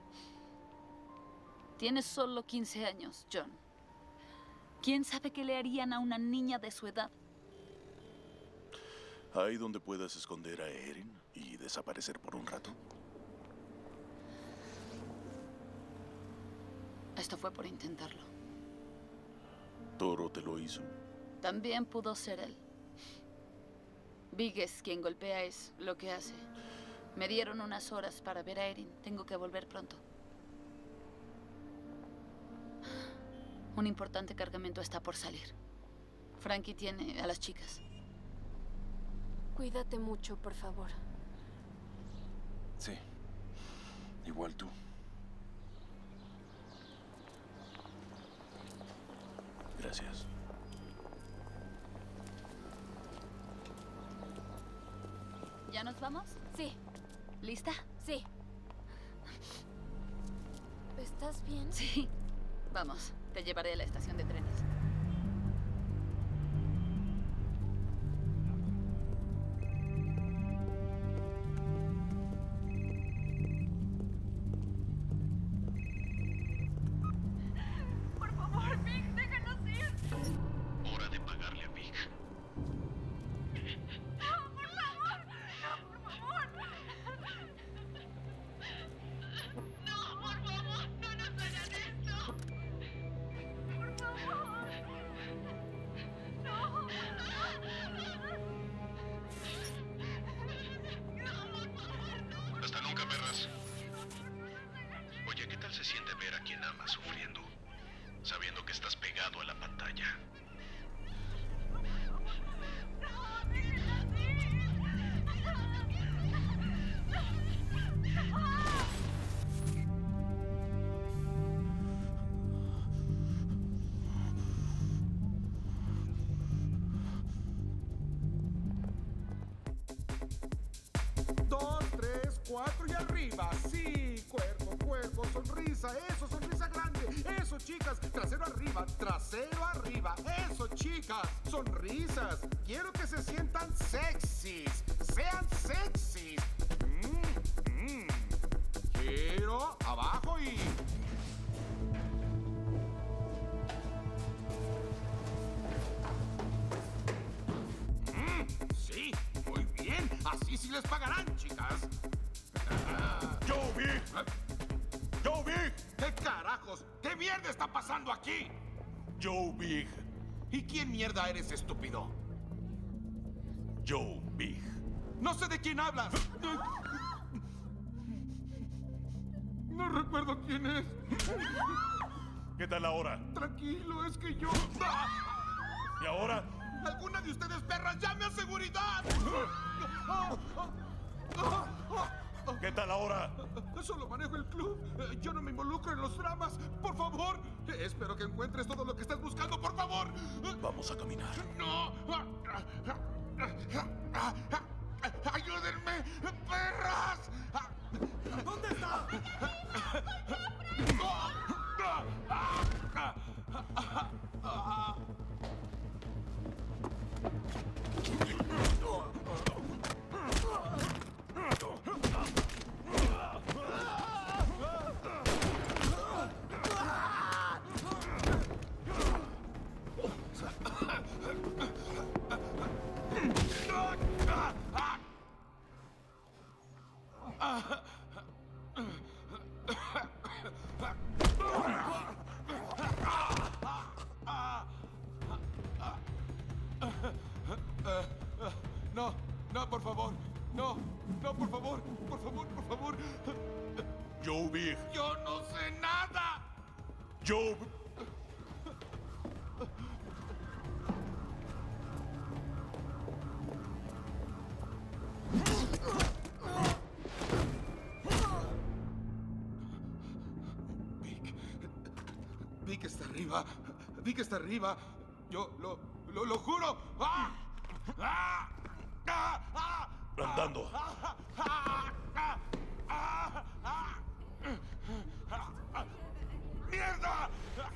Tienes solo quince años, John. ¿Quién sabe qué le harían a una niña de su edad? ¿Hay donde puedas esconder a Erin y desaparecer por un rato? Esto fue por intentarlo. ¿Toro te lo hizo? También pudo ser él. Big es quien golpea, es lo que hace. Me dieron unas horas para ver a Erin. Tengo que volver pronto. Un importante cargamento está por salir. Frankie tiene a las chicas. Cuídate mucho, por favor. Sí. Igual tú. Gracias. ¿Ya nos vamos? Sí. ¿Lista? Sí. ¿Estás bien? Sí. Vamos, te llevaré a la estación de trenes. Por favor, Big, déjanos ir. Hora de pagarle a Big. No, por favor. No, por favor. No, por favor, no nos hagan esto. Por favor. No. Hasta nunca, perras. Oye, ¿qué tal se siente ver a quien amas sufriendo? Sabiendo que estás pegado a la pantalla. Dos, tres, cuatro y arriba. Sí, cuerpo, cuerpo, sonrisa. Eso, sonrisa grande. Eso, chicas. Trasero arriba, trasero arriba. Eso, chicas. Sonrisas. Quiero que se sientan sexys. Sean sexys. Mm, mm. Giro, abajo y... Mm, sí, muy bien. Así sí les pagarán, chicas. ¡Joe Big! ¡Joe Big! ¿Qué carajos? ¿Qué mierda está pasando aquí? Joe Big. ¿Y quién mierda eres, estúpido? Joe Big. No sé de quién hablas. No recuerdo quién es. ¿Qué tal ahora? Tranquilo, es que yo... ¿Y ahora? ¡Alguna de ustedes, perras, llame a seguridad! ¿Qué tal ahora? Solo manejo el club. Yo no me involucro en los dramas. Por favor. Espero que encuentres todo lo que estás buscando, por favor. Vamos a caminar. ¡No! ¡Ayúdenme, perras! ¿Dónde está? No, no, por favor. No, no, por favor. Por favor, por favor. Joe Big. Yo no sé nada. Joe... Vic. Vic está arriba. Vic está arriba. Yo lo, lo, lo juro. ¡Ah! ¡Ah! ¡Ah! ¡Ah! Andando. ¡Ah! ¡Ah! ¡Ah! ¡Ah! ¡Ah! ¡Mierda!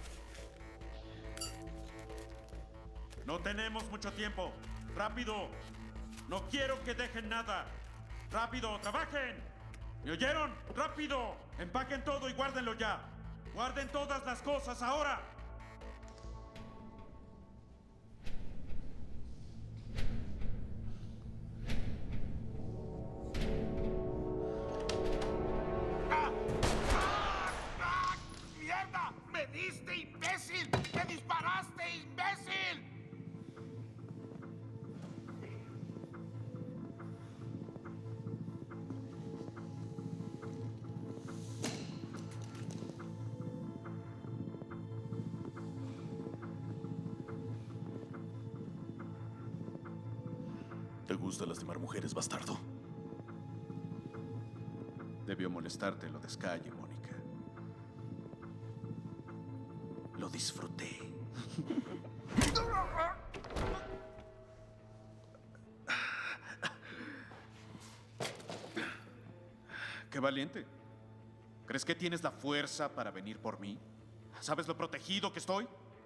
No tenemos mucho tiempo. ¡Rápido! No quiero que dejen nada. ¡Rápido! ¡Trabajen! ¿Me oyeron? ¡Rápido! Empaquen todo y guárdenlo ya. Guarden todas las cosas ahora. ¡Mierda! ¡Me diste, imbécil! ¡Me disparaste, imbécil! ¿Te gusta lastimar mujeres, bastardo? Debió molestarte lo de Sky, Mónica. Lo disfruté. ¡Qué valiente! ¿Crees que tienes la fuerza para venir por mí? ¿Sabes lo protegido que estoy?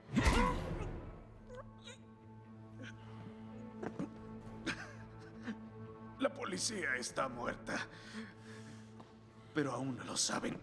La policía está muerta. Pero aún no lo saben.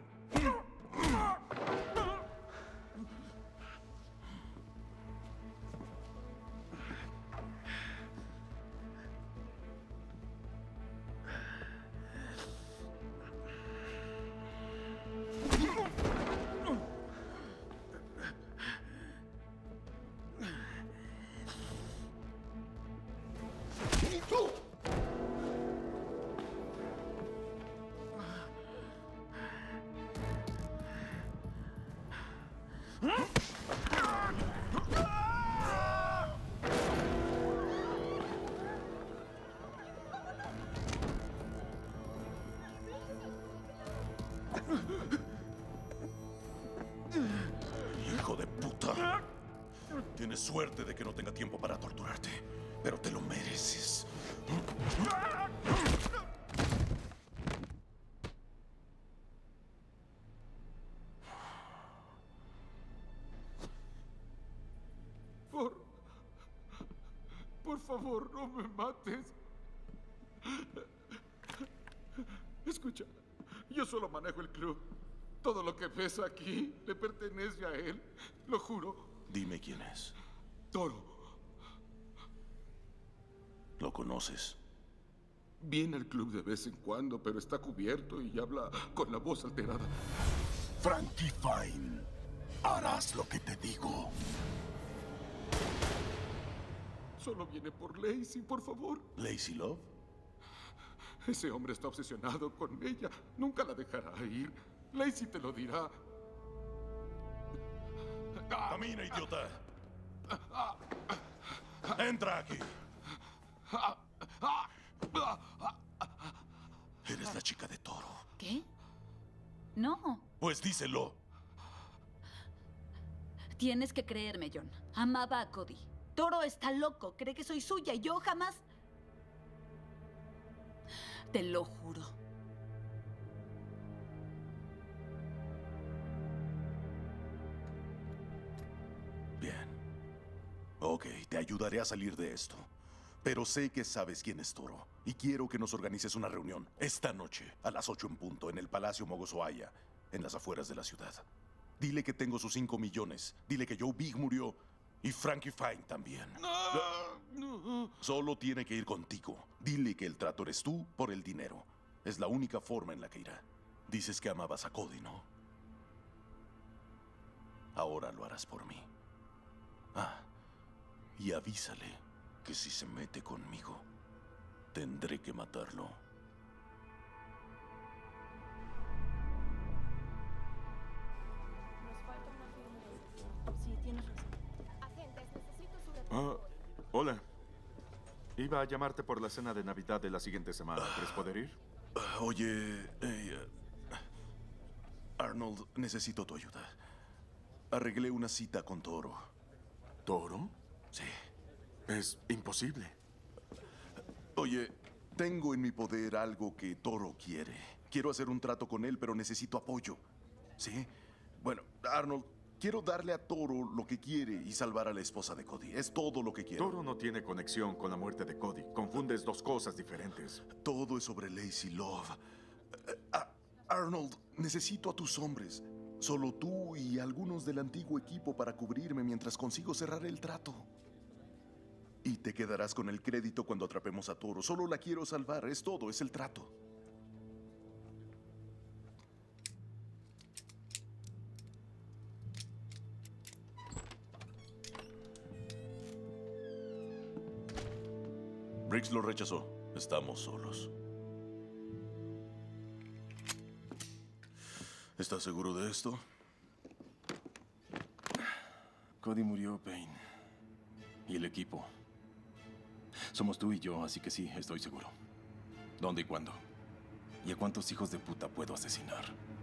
Hijo de puta. Tienes suerte de que no tenga tiempo para torturarte, pero te lo mereces. Por... Por favor, no me mates. Escucha, yo solo manejo el club. Todo lo que ves aquí le pertenece a él. Lo juro. Dime quién es. Toro. ¿Lo conoces? Viene al club de vez en cuando, pero está cubierto y habla con la voz alterada. Frankie Fine, harás lo que te digo. Solo viene por Lacey, por favor. ¿Lacey Love? Ese hombre está obsesionado con ella. Nunca la dejará ir. Lacey te lo dirá. Camina, idiota. Entra aquí. Eres la chica de Toro. ¿Qué? No. Pues díselo. Tienes que creerme, John. Amaba a Cody. Toro está loco. Cree que soy suya y yo jamás... Te lo juro. Bien. Ok, te ayudaré a salir de esto. Pero sé que sabes quién es Toro. Y quiero que nos organices una reunión esta noche, a las ocho en punto, en el Palacio Mogozoaya, en las afueras de la ciudad. Dile que tengo sus cinco millones. Dile que Joe Big murió. Y Frankie Fine también. No. Solo tiene que ir contigo. Dile que el trato eres tú por el dinero. Es la única forma en la que irá. Dices que amabas a Cody, ¿no? Ahora lo harás por mí. Ah, y avísale que si se mete conmigo, tendré que matarlo. Sí, tienes razón. Agentes, necesito su Ah, hola. Iba a llamarte por la cena de Navidad de la siguiente semana. ¿Quieres poder ir? Ah, Oye, eh, Arnold, necesito tu ayuda. Arreglé una cita con Toro. ¿Toro? Sí. Es imposible. Oye, tengo en mi poder algo que Toro quiere. Quiero hacer un trato con él, pero necesito apoyo. ¿Sí? Bueno, Arnold, quiero darle a Toro lo que quiere y salvar a la esposa de Cody. Es todo lo que quiero. Toro no tiene conexión con la muerte de Cody. Confundes dos cosas diferentes. Todo es sobre Lacey Love. Eh, ah, Arnold, necesito a tus hombres. Solo tú y algunos del antiguo equipo para cubrirme mientras consigo cerrar el trato. Y te quedarás con el crédito cuando atrapemos a Toro. Solo la quiero salvar. Es todo, es el trato. Briggs lo rechazó. Estamos solos. ¿Estás seguro de esto? Cody murió, Payne. Y el equipo. Somos tú y yo, así que sí, estoy seguro. ¿Dónde y cuándo? ¿Y a cuántos hijos de puta puedo asesinar?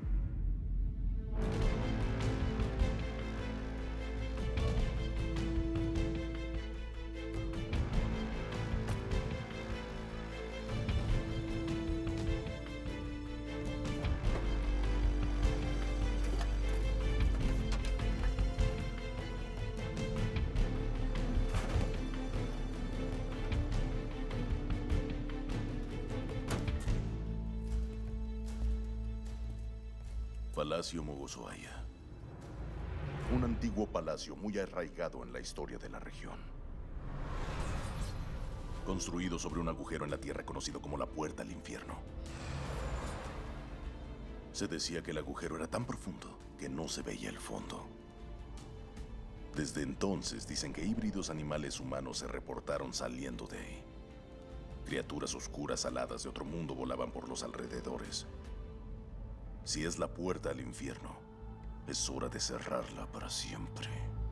Palacio Mogozoaya. Un antiguo palacio muy arraigado en la historia de la región. Construido sobre un agujero en la tierra conocido como la Puerta al Infierno. Se decía que el agujero era tan profundo que no se veía el fondo. Desde entonces dicen que híbridos animales humanos se reportaron saliendo de ahí. Criaturas oscuras aladas de otro mundo volaban por los alrededores. Si es la puerta al infierno, es hora de cerrarla para siempre.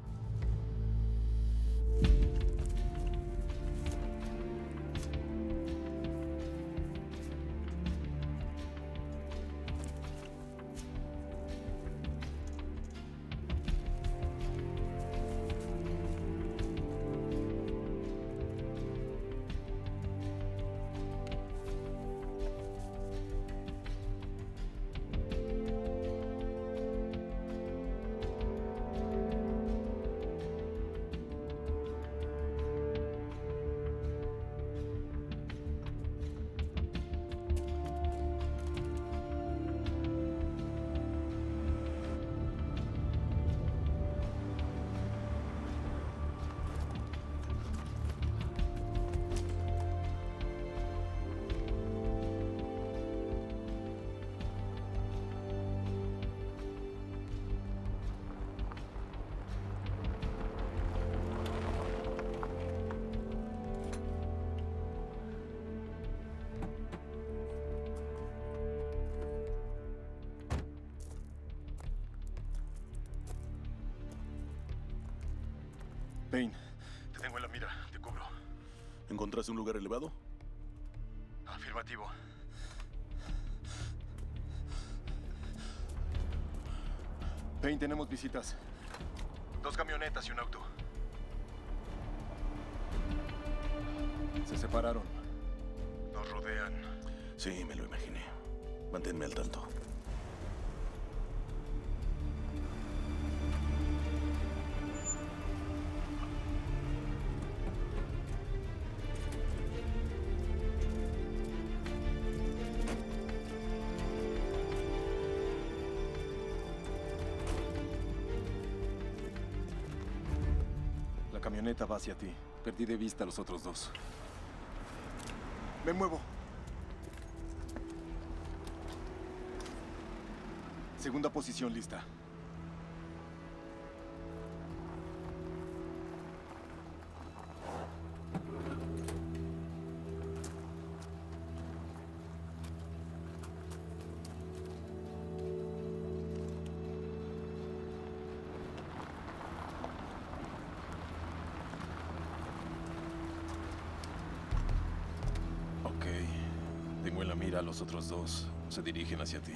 Payne, te tengo en la mira. Te cubro. ¿Encontraste un lugar elevado? Afirmativo. Payne, tenemos visitas. Dos camionetas y un auto. Se separaron. Nos rodean. Sí, me lo imaginé. Manténme al tanto. La camioneta va hacia ti. Perdí de vista a los otros dos. Me muevo. Segunda posición lista. Ok. Tengo en la mira a los otros dos. Se dirigen hacia ti.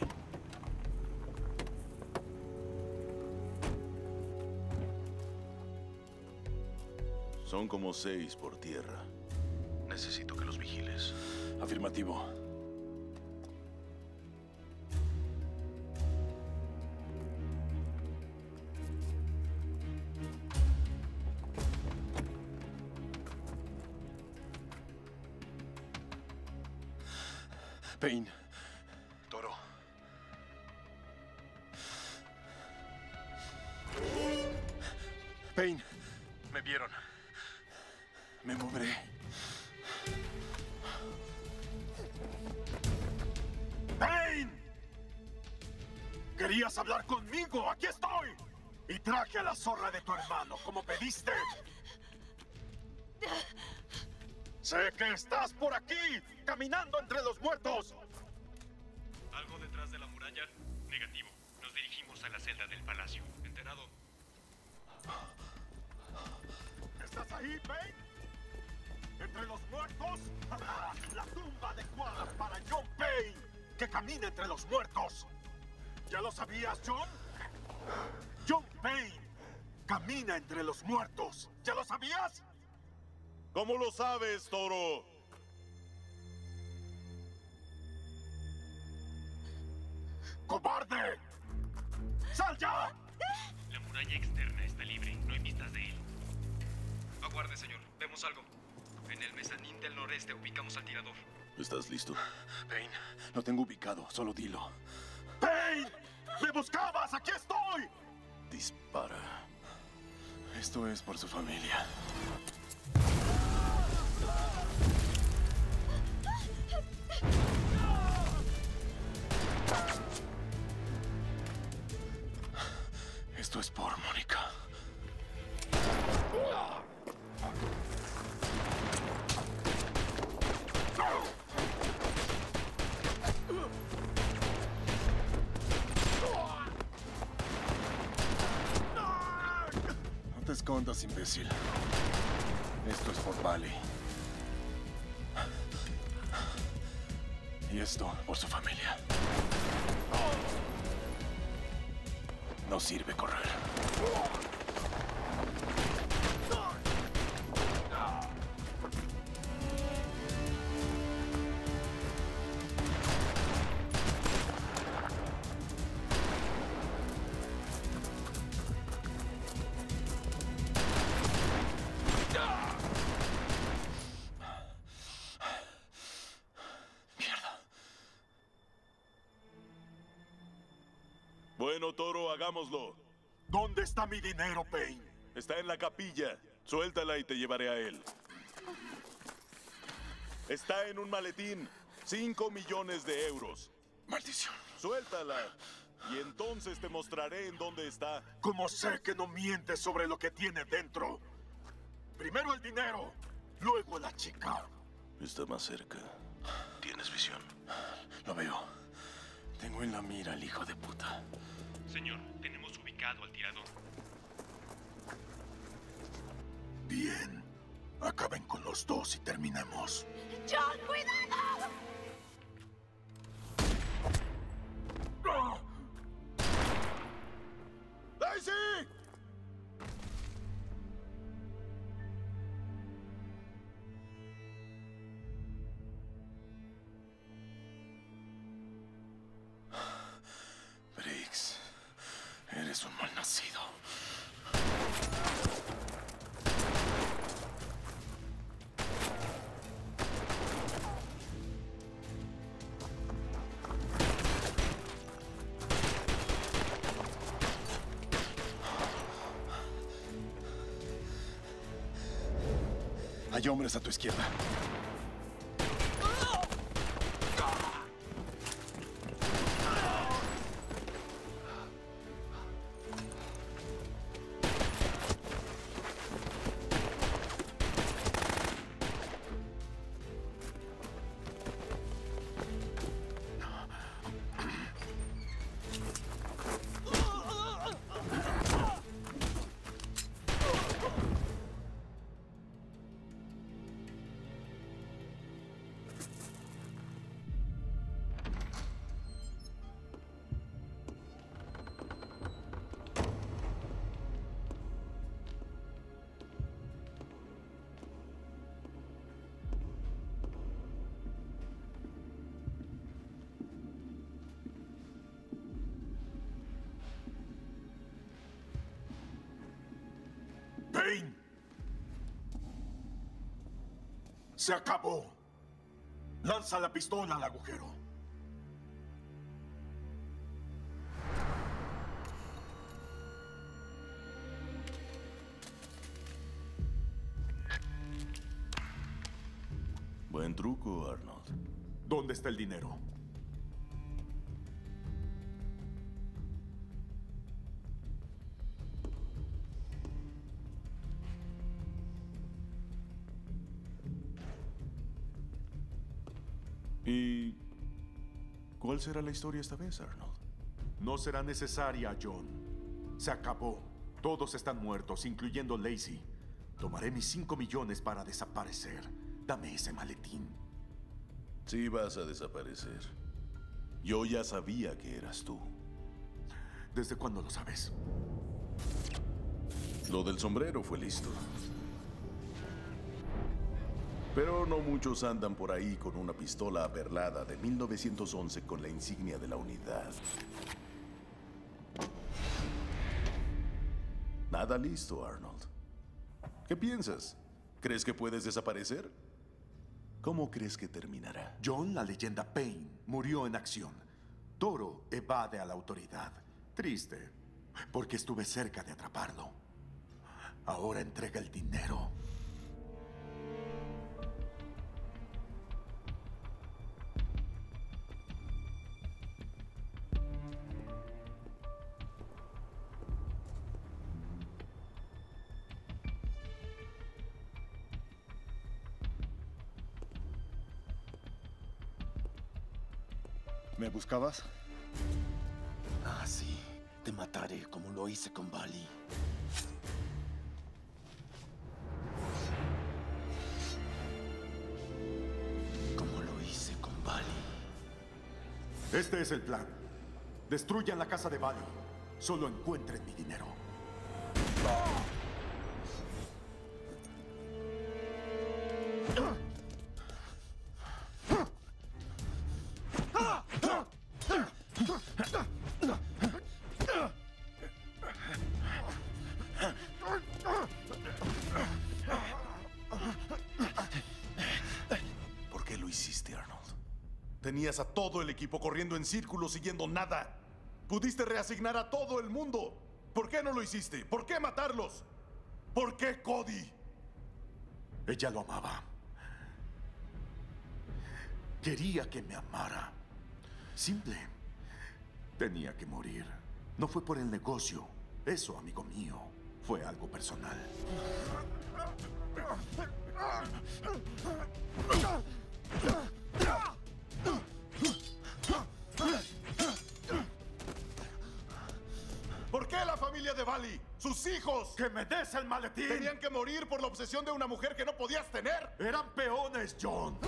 Son como seis por tierra. Necesito que los vigiles. Afirmativo. Payne. Toro. Payne. Me vieron. Me moveré. ¡Payne! ¿Querías hablar conmigo? ¡Aquí estoy! Y traje a la zorra de tu hermano, como pediste. Sé que estás por aquí, caminando entre los muertos. ¿Algo detrás de la muralla? Negativo. Nos dirigimos a la celda del palacio. ¿Enterado? ¿Estás ahí, Payne? ¿Entre los muertos? La tumba adecuada para John Payne, que camina entre los muertos. ¿Ya lo sabías, John? John Payne camina entre los muertos. ¿Ya lo sabías? ¿Cómo lo sabes, Toro? ¡Cobarde! ¡Sal ya! La muralla externa está libre. No hay pistas de él. Aguarde, señor. Vemos algo. En el mezanín del noreste ubicamos al tirador. ¿Estás listo? Payne, lo tengo ubicado. Solo dilo. ¡Payne! ¡Me buscabas! ¡Aquí estoy! Dispara. Esto es por su familia. Esto es por Mónica. No te escondas, imbécil. Esto es por Valley. Y esto por su familia. No sirve correr. Bueno, Toro, hagámoslo. ¿Dónde está mi dinero, Payne? Está en la capilla. Suéltala y te llevaré a él. Está en un maletín. Cinco millones de euros. Maldición. Suéltala. Y entonces te mostraré en dónde está. ¿Cómo sé que no mientes sobre lo que tiene dentro? Primero el dinero, luego la chica. Está más cerca. ¿Tienes visión? Lo veo. Tengo en la mira al hijo de puta. Señor, tenemos ubicado al tirador. Bien. Acaben con los dos y terminemos. ¡John, cuidado! ¡Ah! ¡Daisy! Briggs, eres un malnacido. Hay hombres a tu izquierda. Payne. Se acabó. Lanza la pistola al agujero. Buen truco, Arnold. ¿Dónde está el dinero? ¿Y cuál será la historia esta vez, Arnold? No será necesaria, John. Se acabó. Todos están muertos, incluyendo Lacey. Tomaré mis cinco millones para desaparecer. Dame ese maletín. Sí vas a desaparecer. Yo ya sabía que eras tú. ¿Desde cuándo lo sabes? Lo del sombrero fue listo. Pero no muchos andan por ahí con una pistola aperlada de mil novecientos once con la insignia de la unidad. Nada listo, Arnold. ¿Qué piensas? ¿Crees que puedes desaparecer? ¿Cómo crees que terminará? John, la leyenda Payne, murió en acción. Toro evade a la autoridad. Triste, porque estuve cerca de atraparlo. Ahora entrega el dinero. ¿Me buscabas? Ah, sí. Te mataré como lo hice con Bali. Como lo hice con Bali. Este es el plan. Destruyan la casa de Bali. Solo encuentren mi dinero. ¿Por qué lo hiciste, Arnold? Tenías a todo el equipo corriendo en círculos siguiendo nada. Pudiste reasignar a todo el mundo. ¿Por qué no lo hiciste? ¿Por qué matarlos? ¿Por qué Cody? Ella lo amaba. Quería que me amara. Simple. Tenía que morir. No fue por el negocio. Eso, amigo mío, fue algo personal. ¿Por qué la familia de Bali? ¡Sus hijos! ¡Que me des el maletín! ¿Tenían que morir por la obsesión de una mujer que no podías tener? ¡Eran peones, John!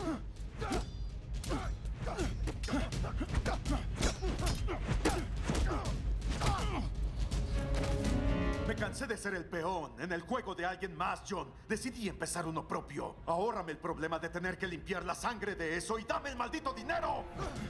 Me cansé de ser el peón en el juego de alguien más, John. Decidí empezar uno propio. Ahórrame el problema de tener que limpiar la sangre de eso y dame el maldito dinero.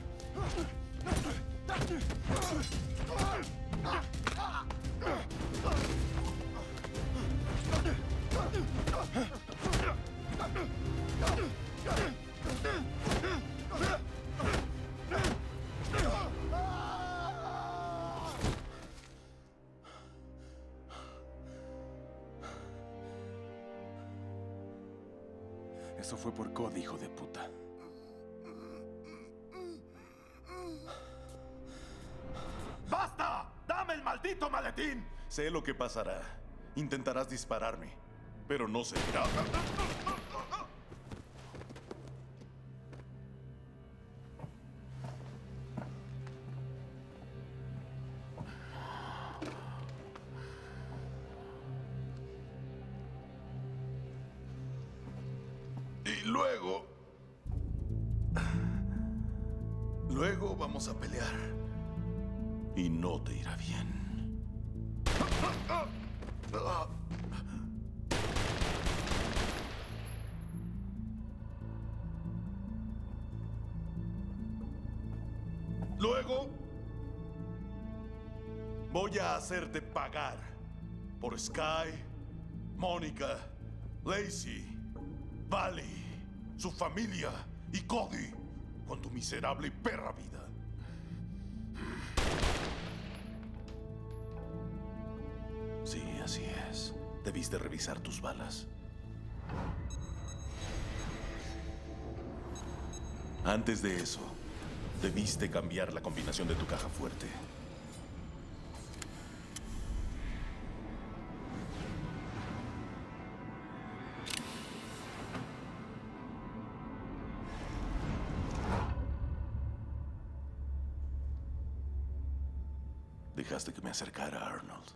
Eso fue por Cody, hijo de puta. ¡Basta! ¡Dame el maldito maletín! Sé lo que pasará. Intentarás dispararme, pero no servirá. Y luego... Luego vamos a pelear. Y no te irá bien. Luego... voy a hacerte pagar. Por Sky, Mónica, Lacey, Bali, su familia y Cody. Con tu miserable y perra vida. Sí, así es. Debiste revisar tus balas. Antes de eso, debiste cambiar la combinación de tu caja fuerte. Dejaste que me acercara a Arnold.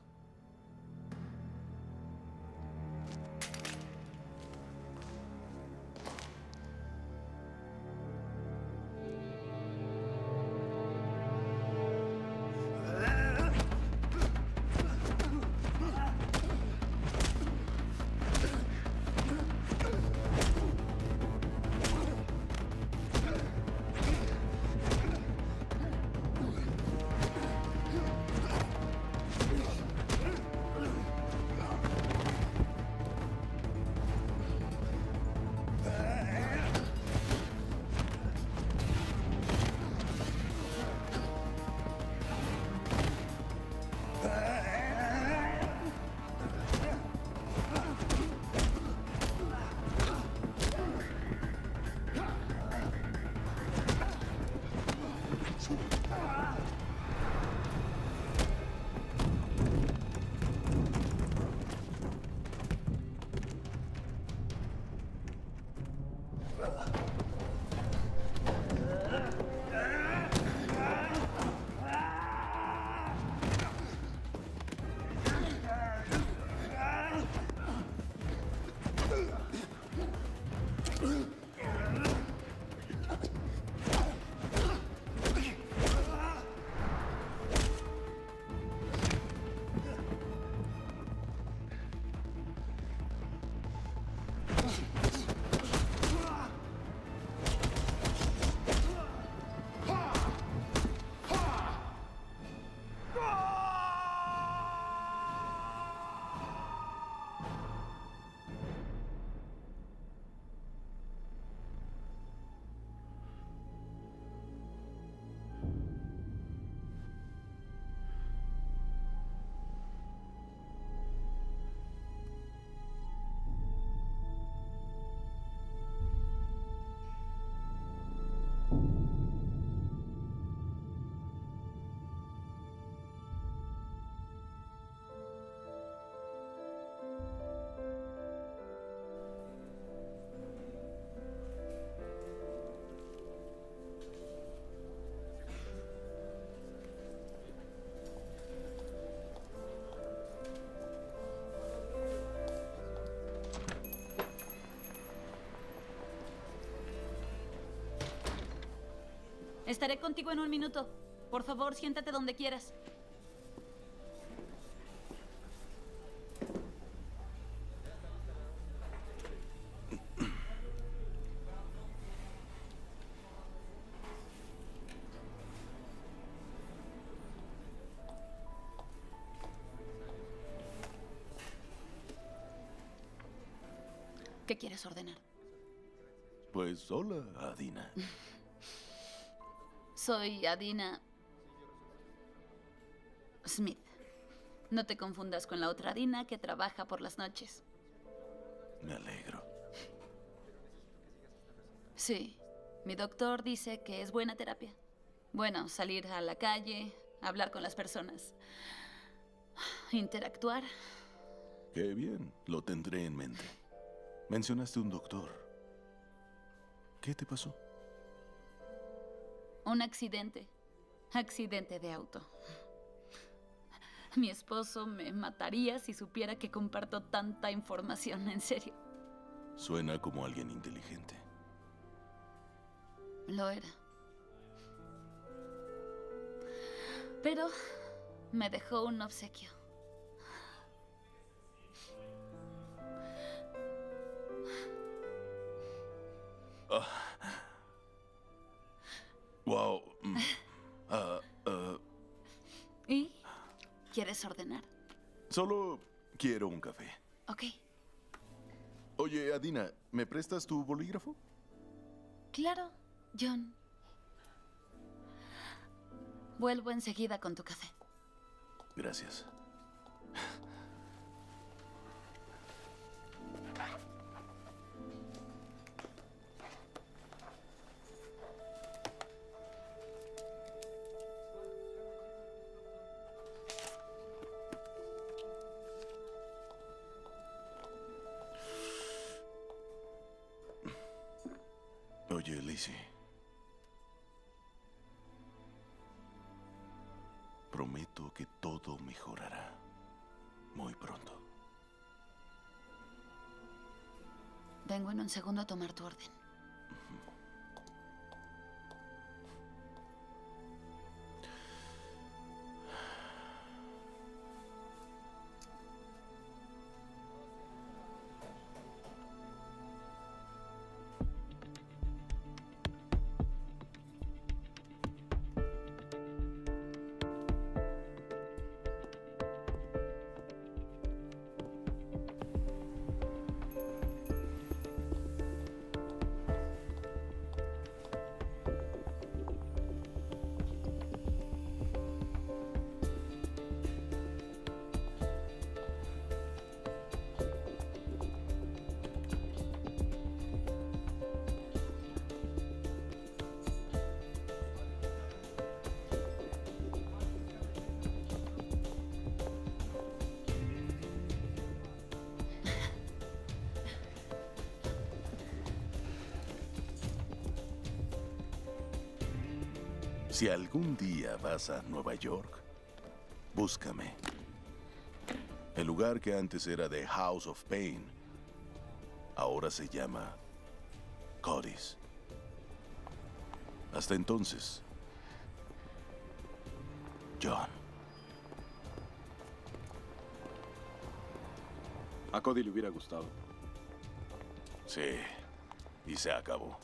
Estaré contigo en un minuto. Por favor, siéntate donde quieras. ¿Qué quieres ordenar? Pues hola, Adina. Soy Adina Smith. No te confundas con la otra Adina que trabaja por las noches. Me alegro. Sí, mi doctor dice que es buena terapia. Bueno, salir a la calle, hablar con las personas, interactuar. Qué bien, lo tendré en mente. Mencionaste un doctor. ¿Qué te pasó? Un accidente. Accidente de auto. Mi esposo me mataría si supiera que comparto tanta información, en serio. Suena como alguien inteligente. Lo era. Pero me dejó un obsequio. Ah. Wow. Mm. Ah, ah. ¿Y? ¿Quieres ordenar? Solo quiero un café. Ok. Oye, Adina, ¿me prestas tu bolígrafo? Claro, John. Vuelvo enseguida con tu café. Gracias. Oye, Lizzie. Prometo que todo mejorará muy pronto. Vengo en un segundo a tomar tu orden. Si algún día vas a Nueva York, búscame. El lugar que antes era The House of Pain, ahora se llama Cody's. Hasta entonces, John. A Cody le hubiera gustado. Sí, y se acabó.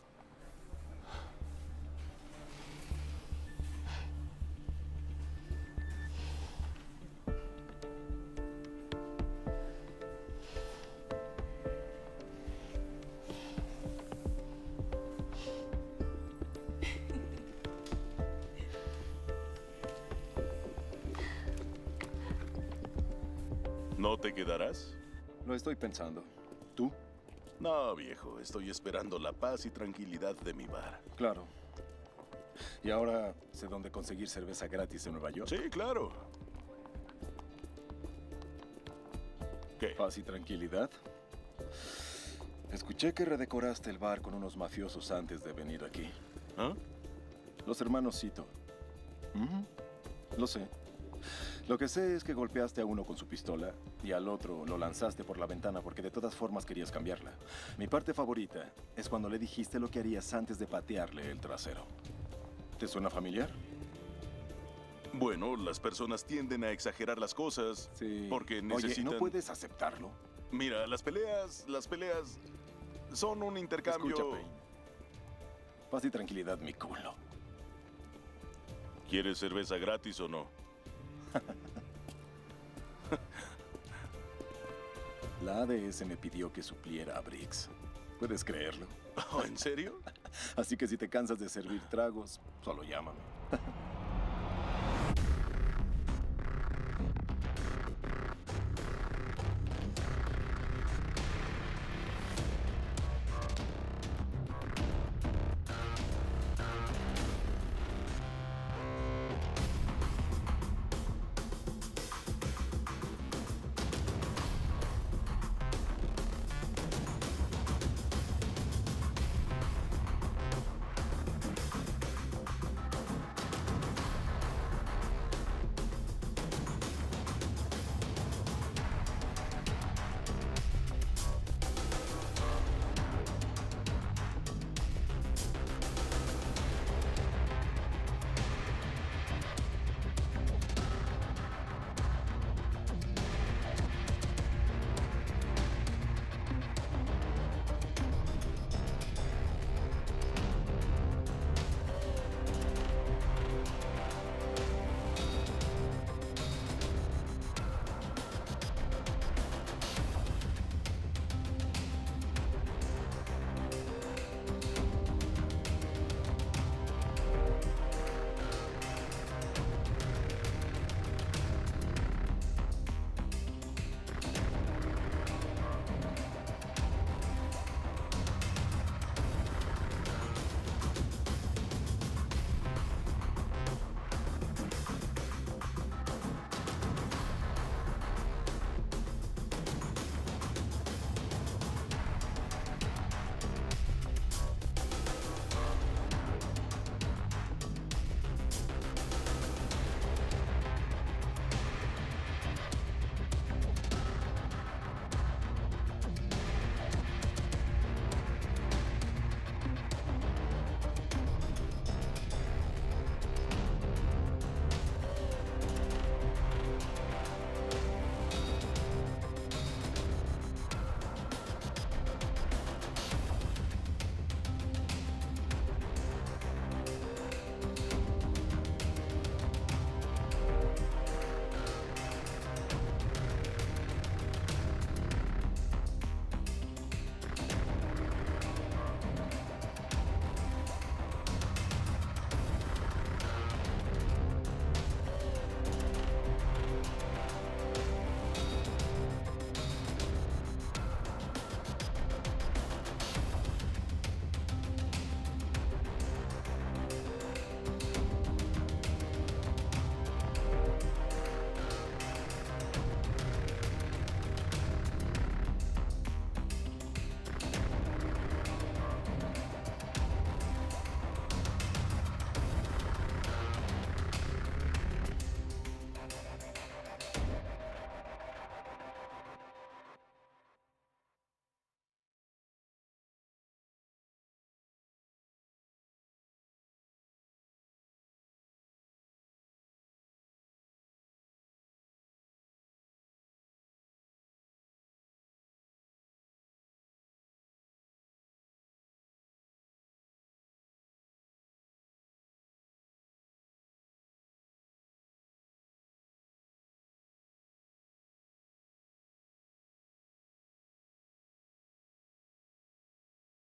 ¿No te quedarás? Lo estoy pensando. ¿Tú? No, viejo. Estoy esperando la paz y tranquilidad de mi bar. Claro. ¿Y ahora sé dónde conseguir cerveza gratis en Nueva York? Sí, claro. ¿Qué? ¿Paz y tranquilidad? Escuché que redecoraste el bar con unos mafiosos antes de venir aquí. ¿Ah? Los hermanos Cito. Ujú. Lo sé. Lo que sé es que golpeaste a uno con su pistola y al otro lo lanzaste por la ventana porque de todas formas querías cambiarla. Mi parte favorita es cuando le dijiste lo que harías antes de patearle el trasero. ¿Te suena familiar? Bueno, las personas tienden a exagerar las cosas porque necesitan... Oye, ¿no puedes aceptarlo? Mira, las peleas, las peleas son un intercambio... Escucha, Payne. Paz y tranquilidad, mi culo. ¿Quieres cerveza gratis o no? La A D S me pidió que supliera a Briggs. ¿Puedes creerlo? Oh, ¿en serio? Así que si te cansas de servir tragos, solo llámame.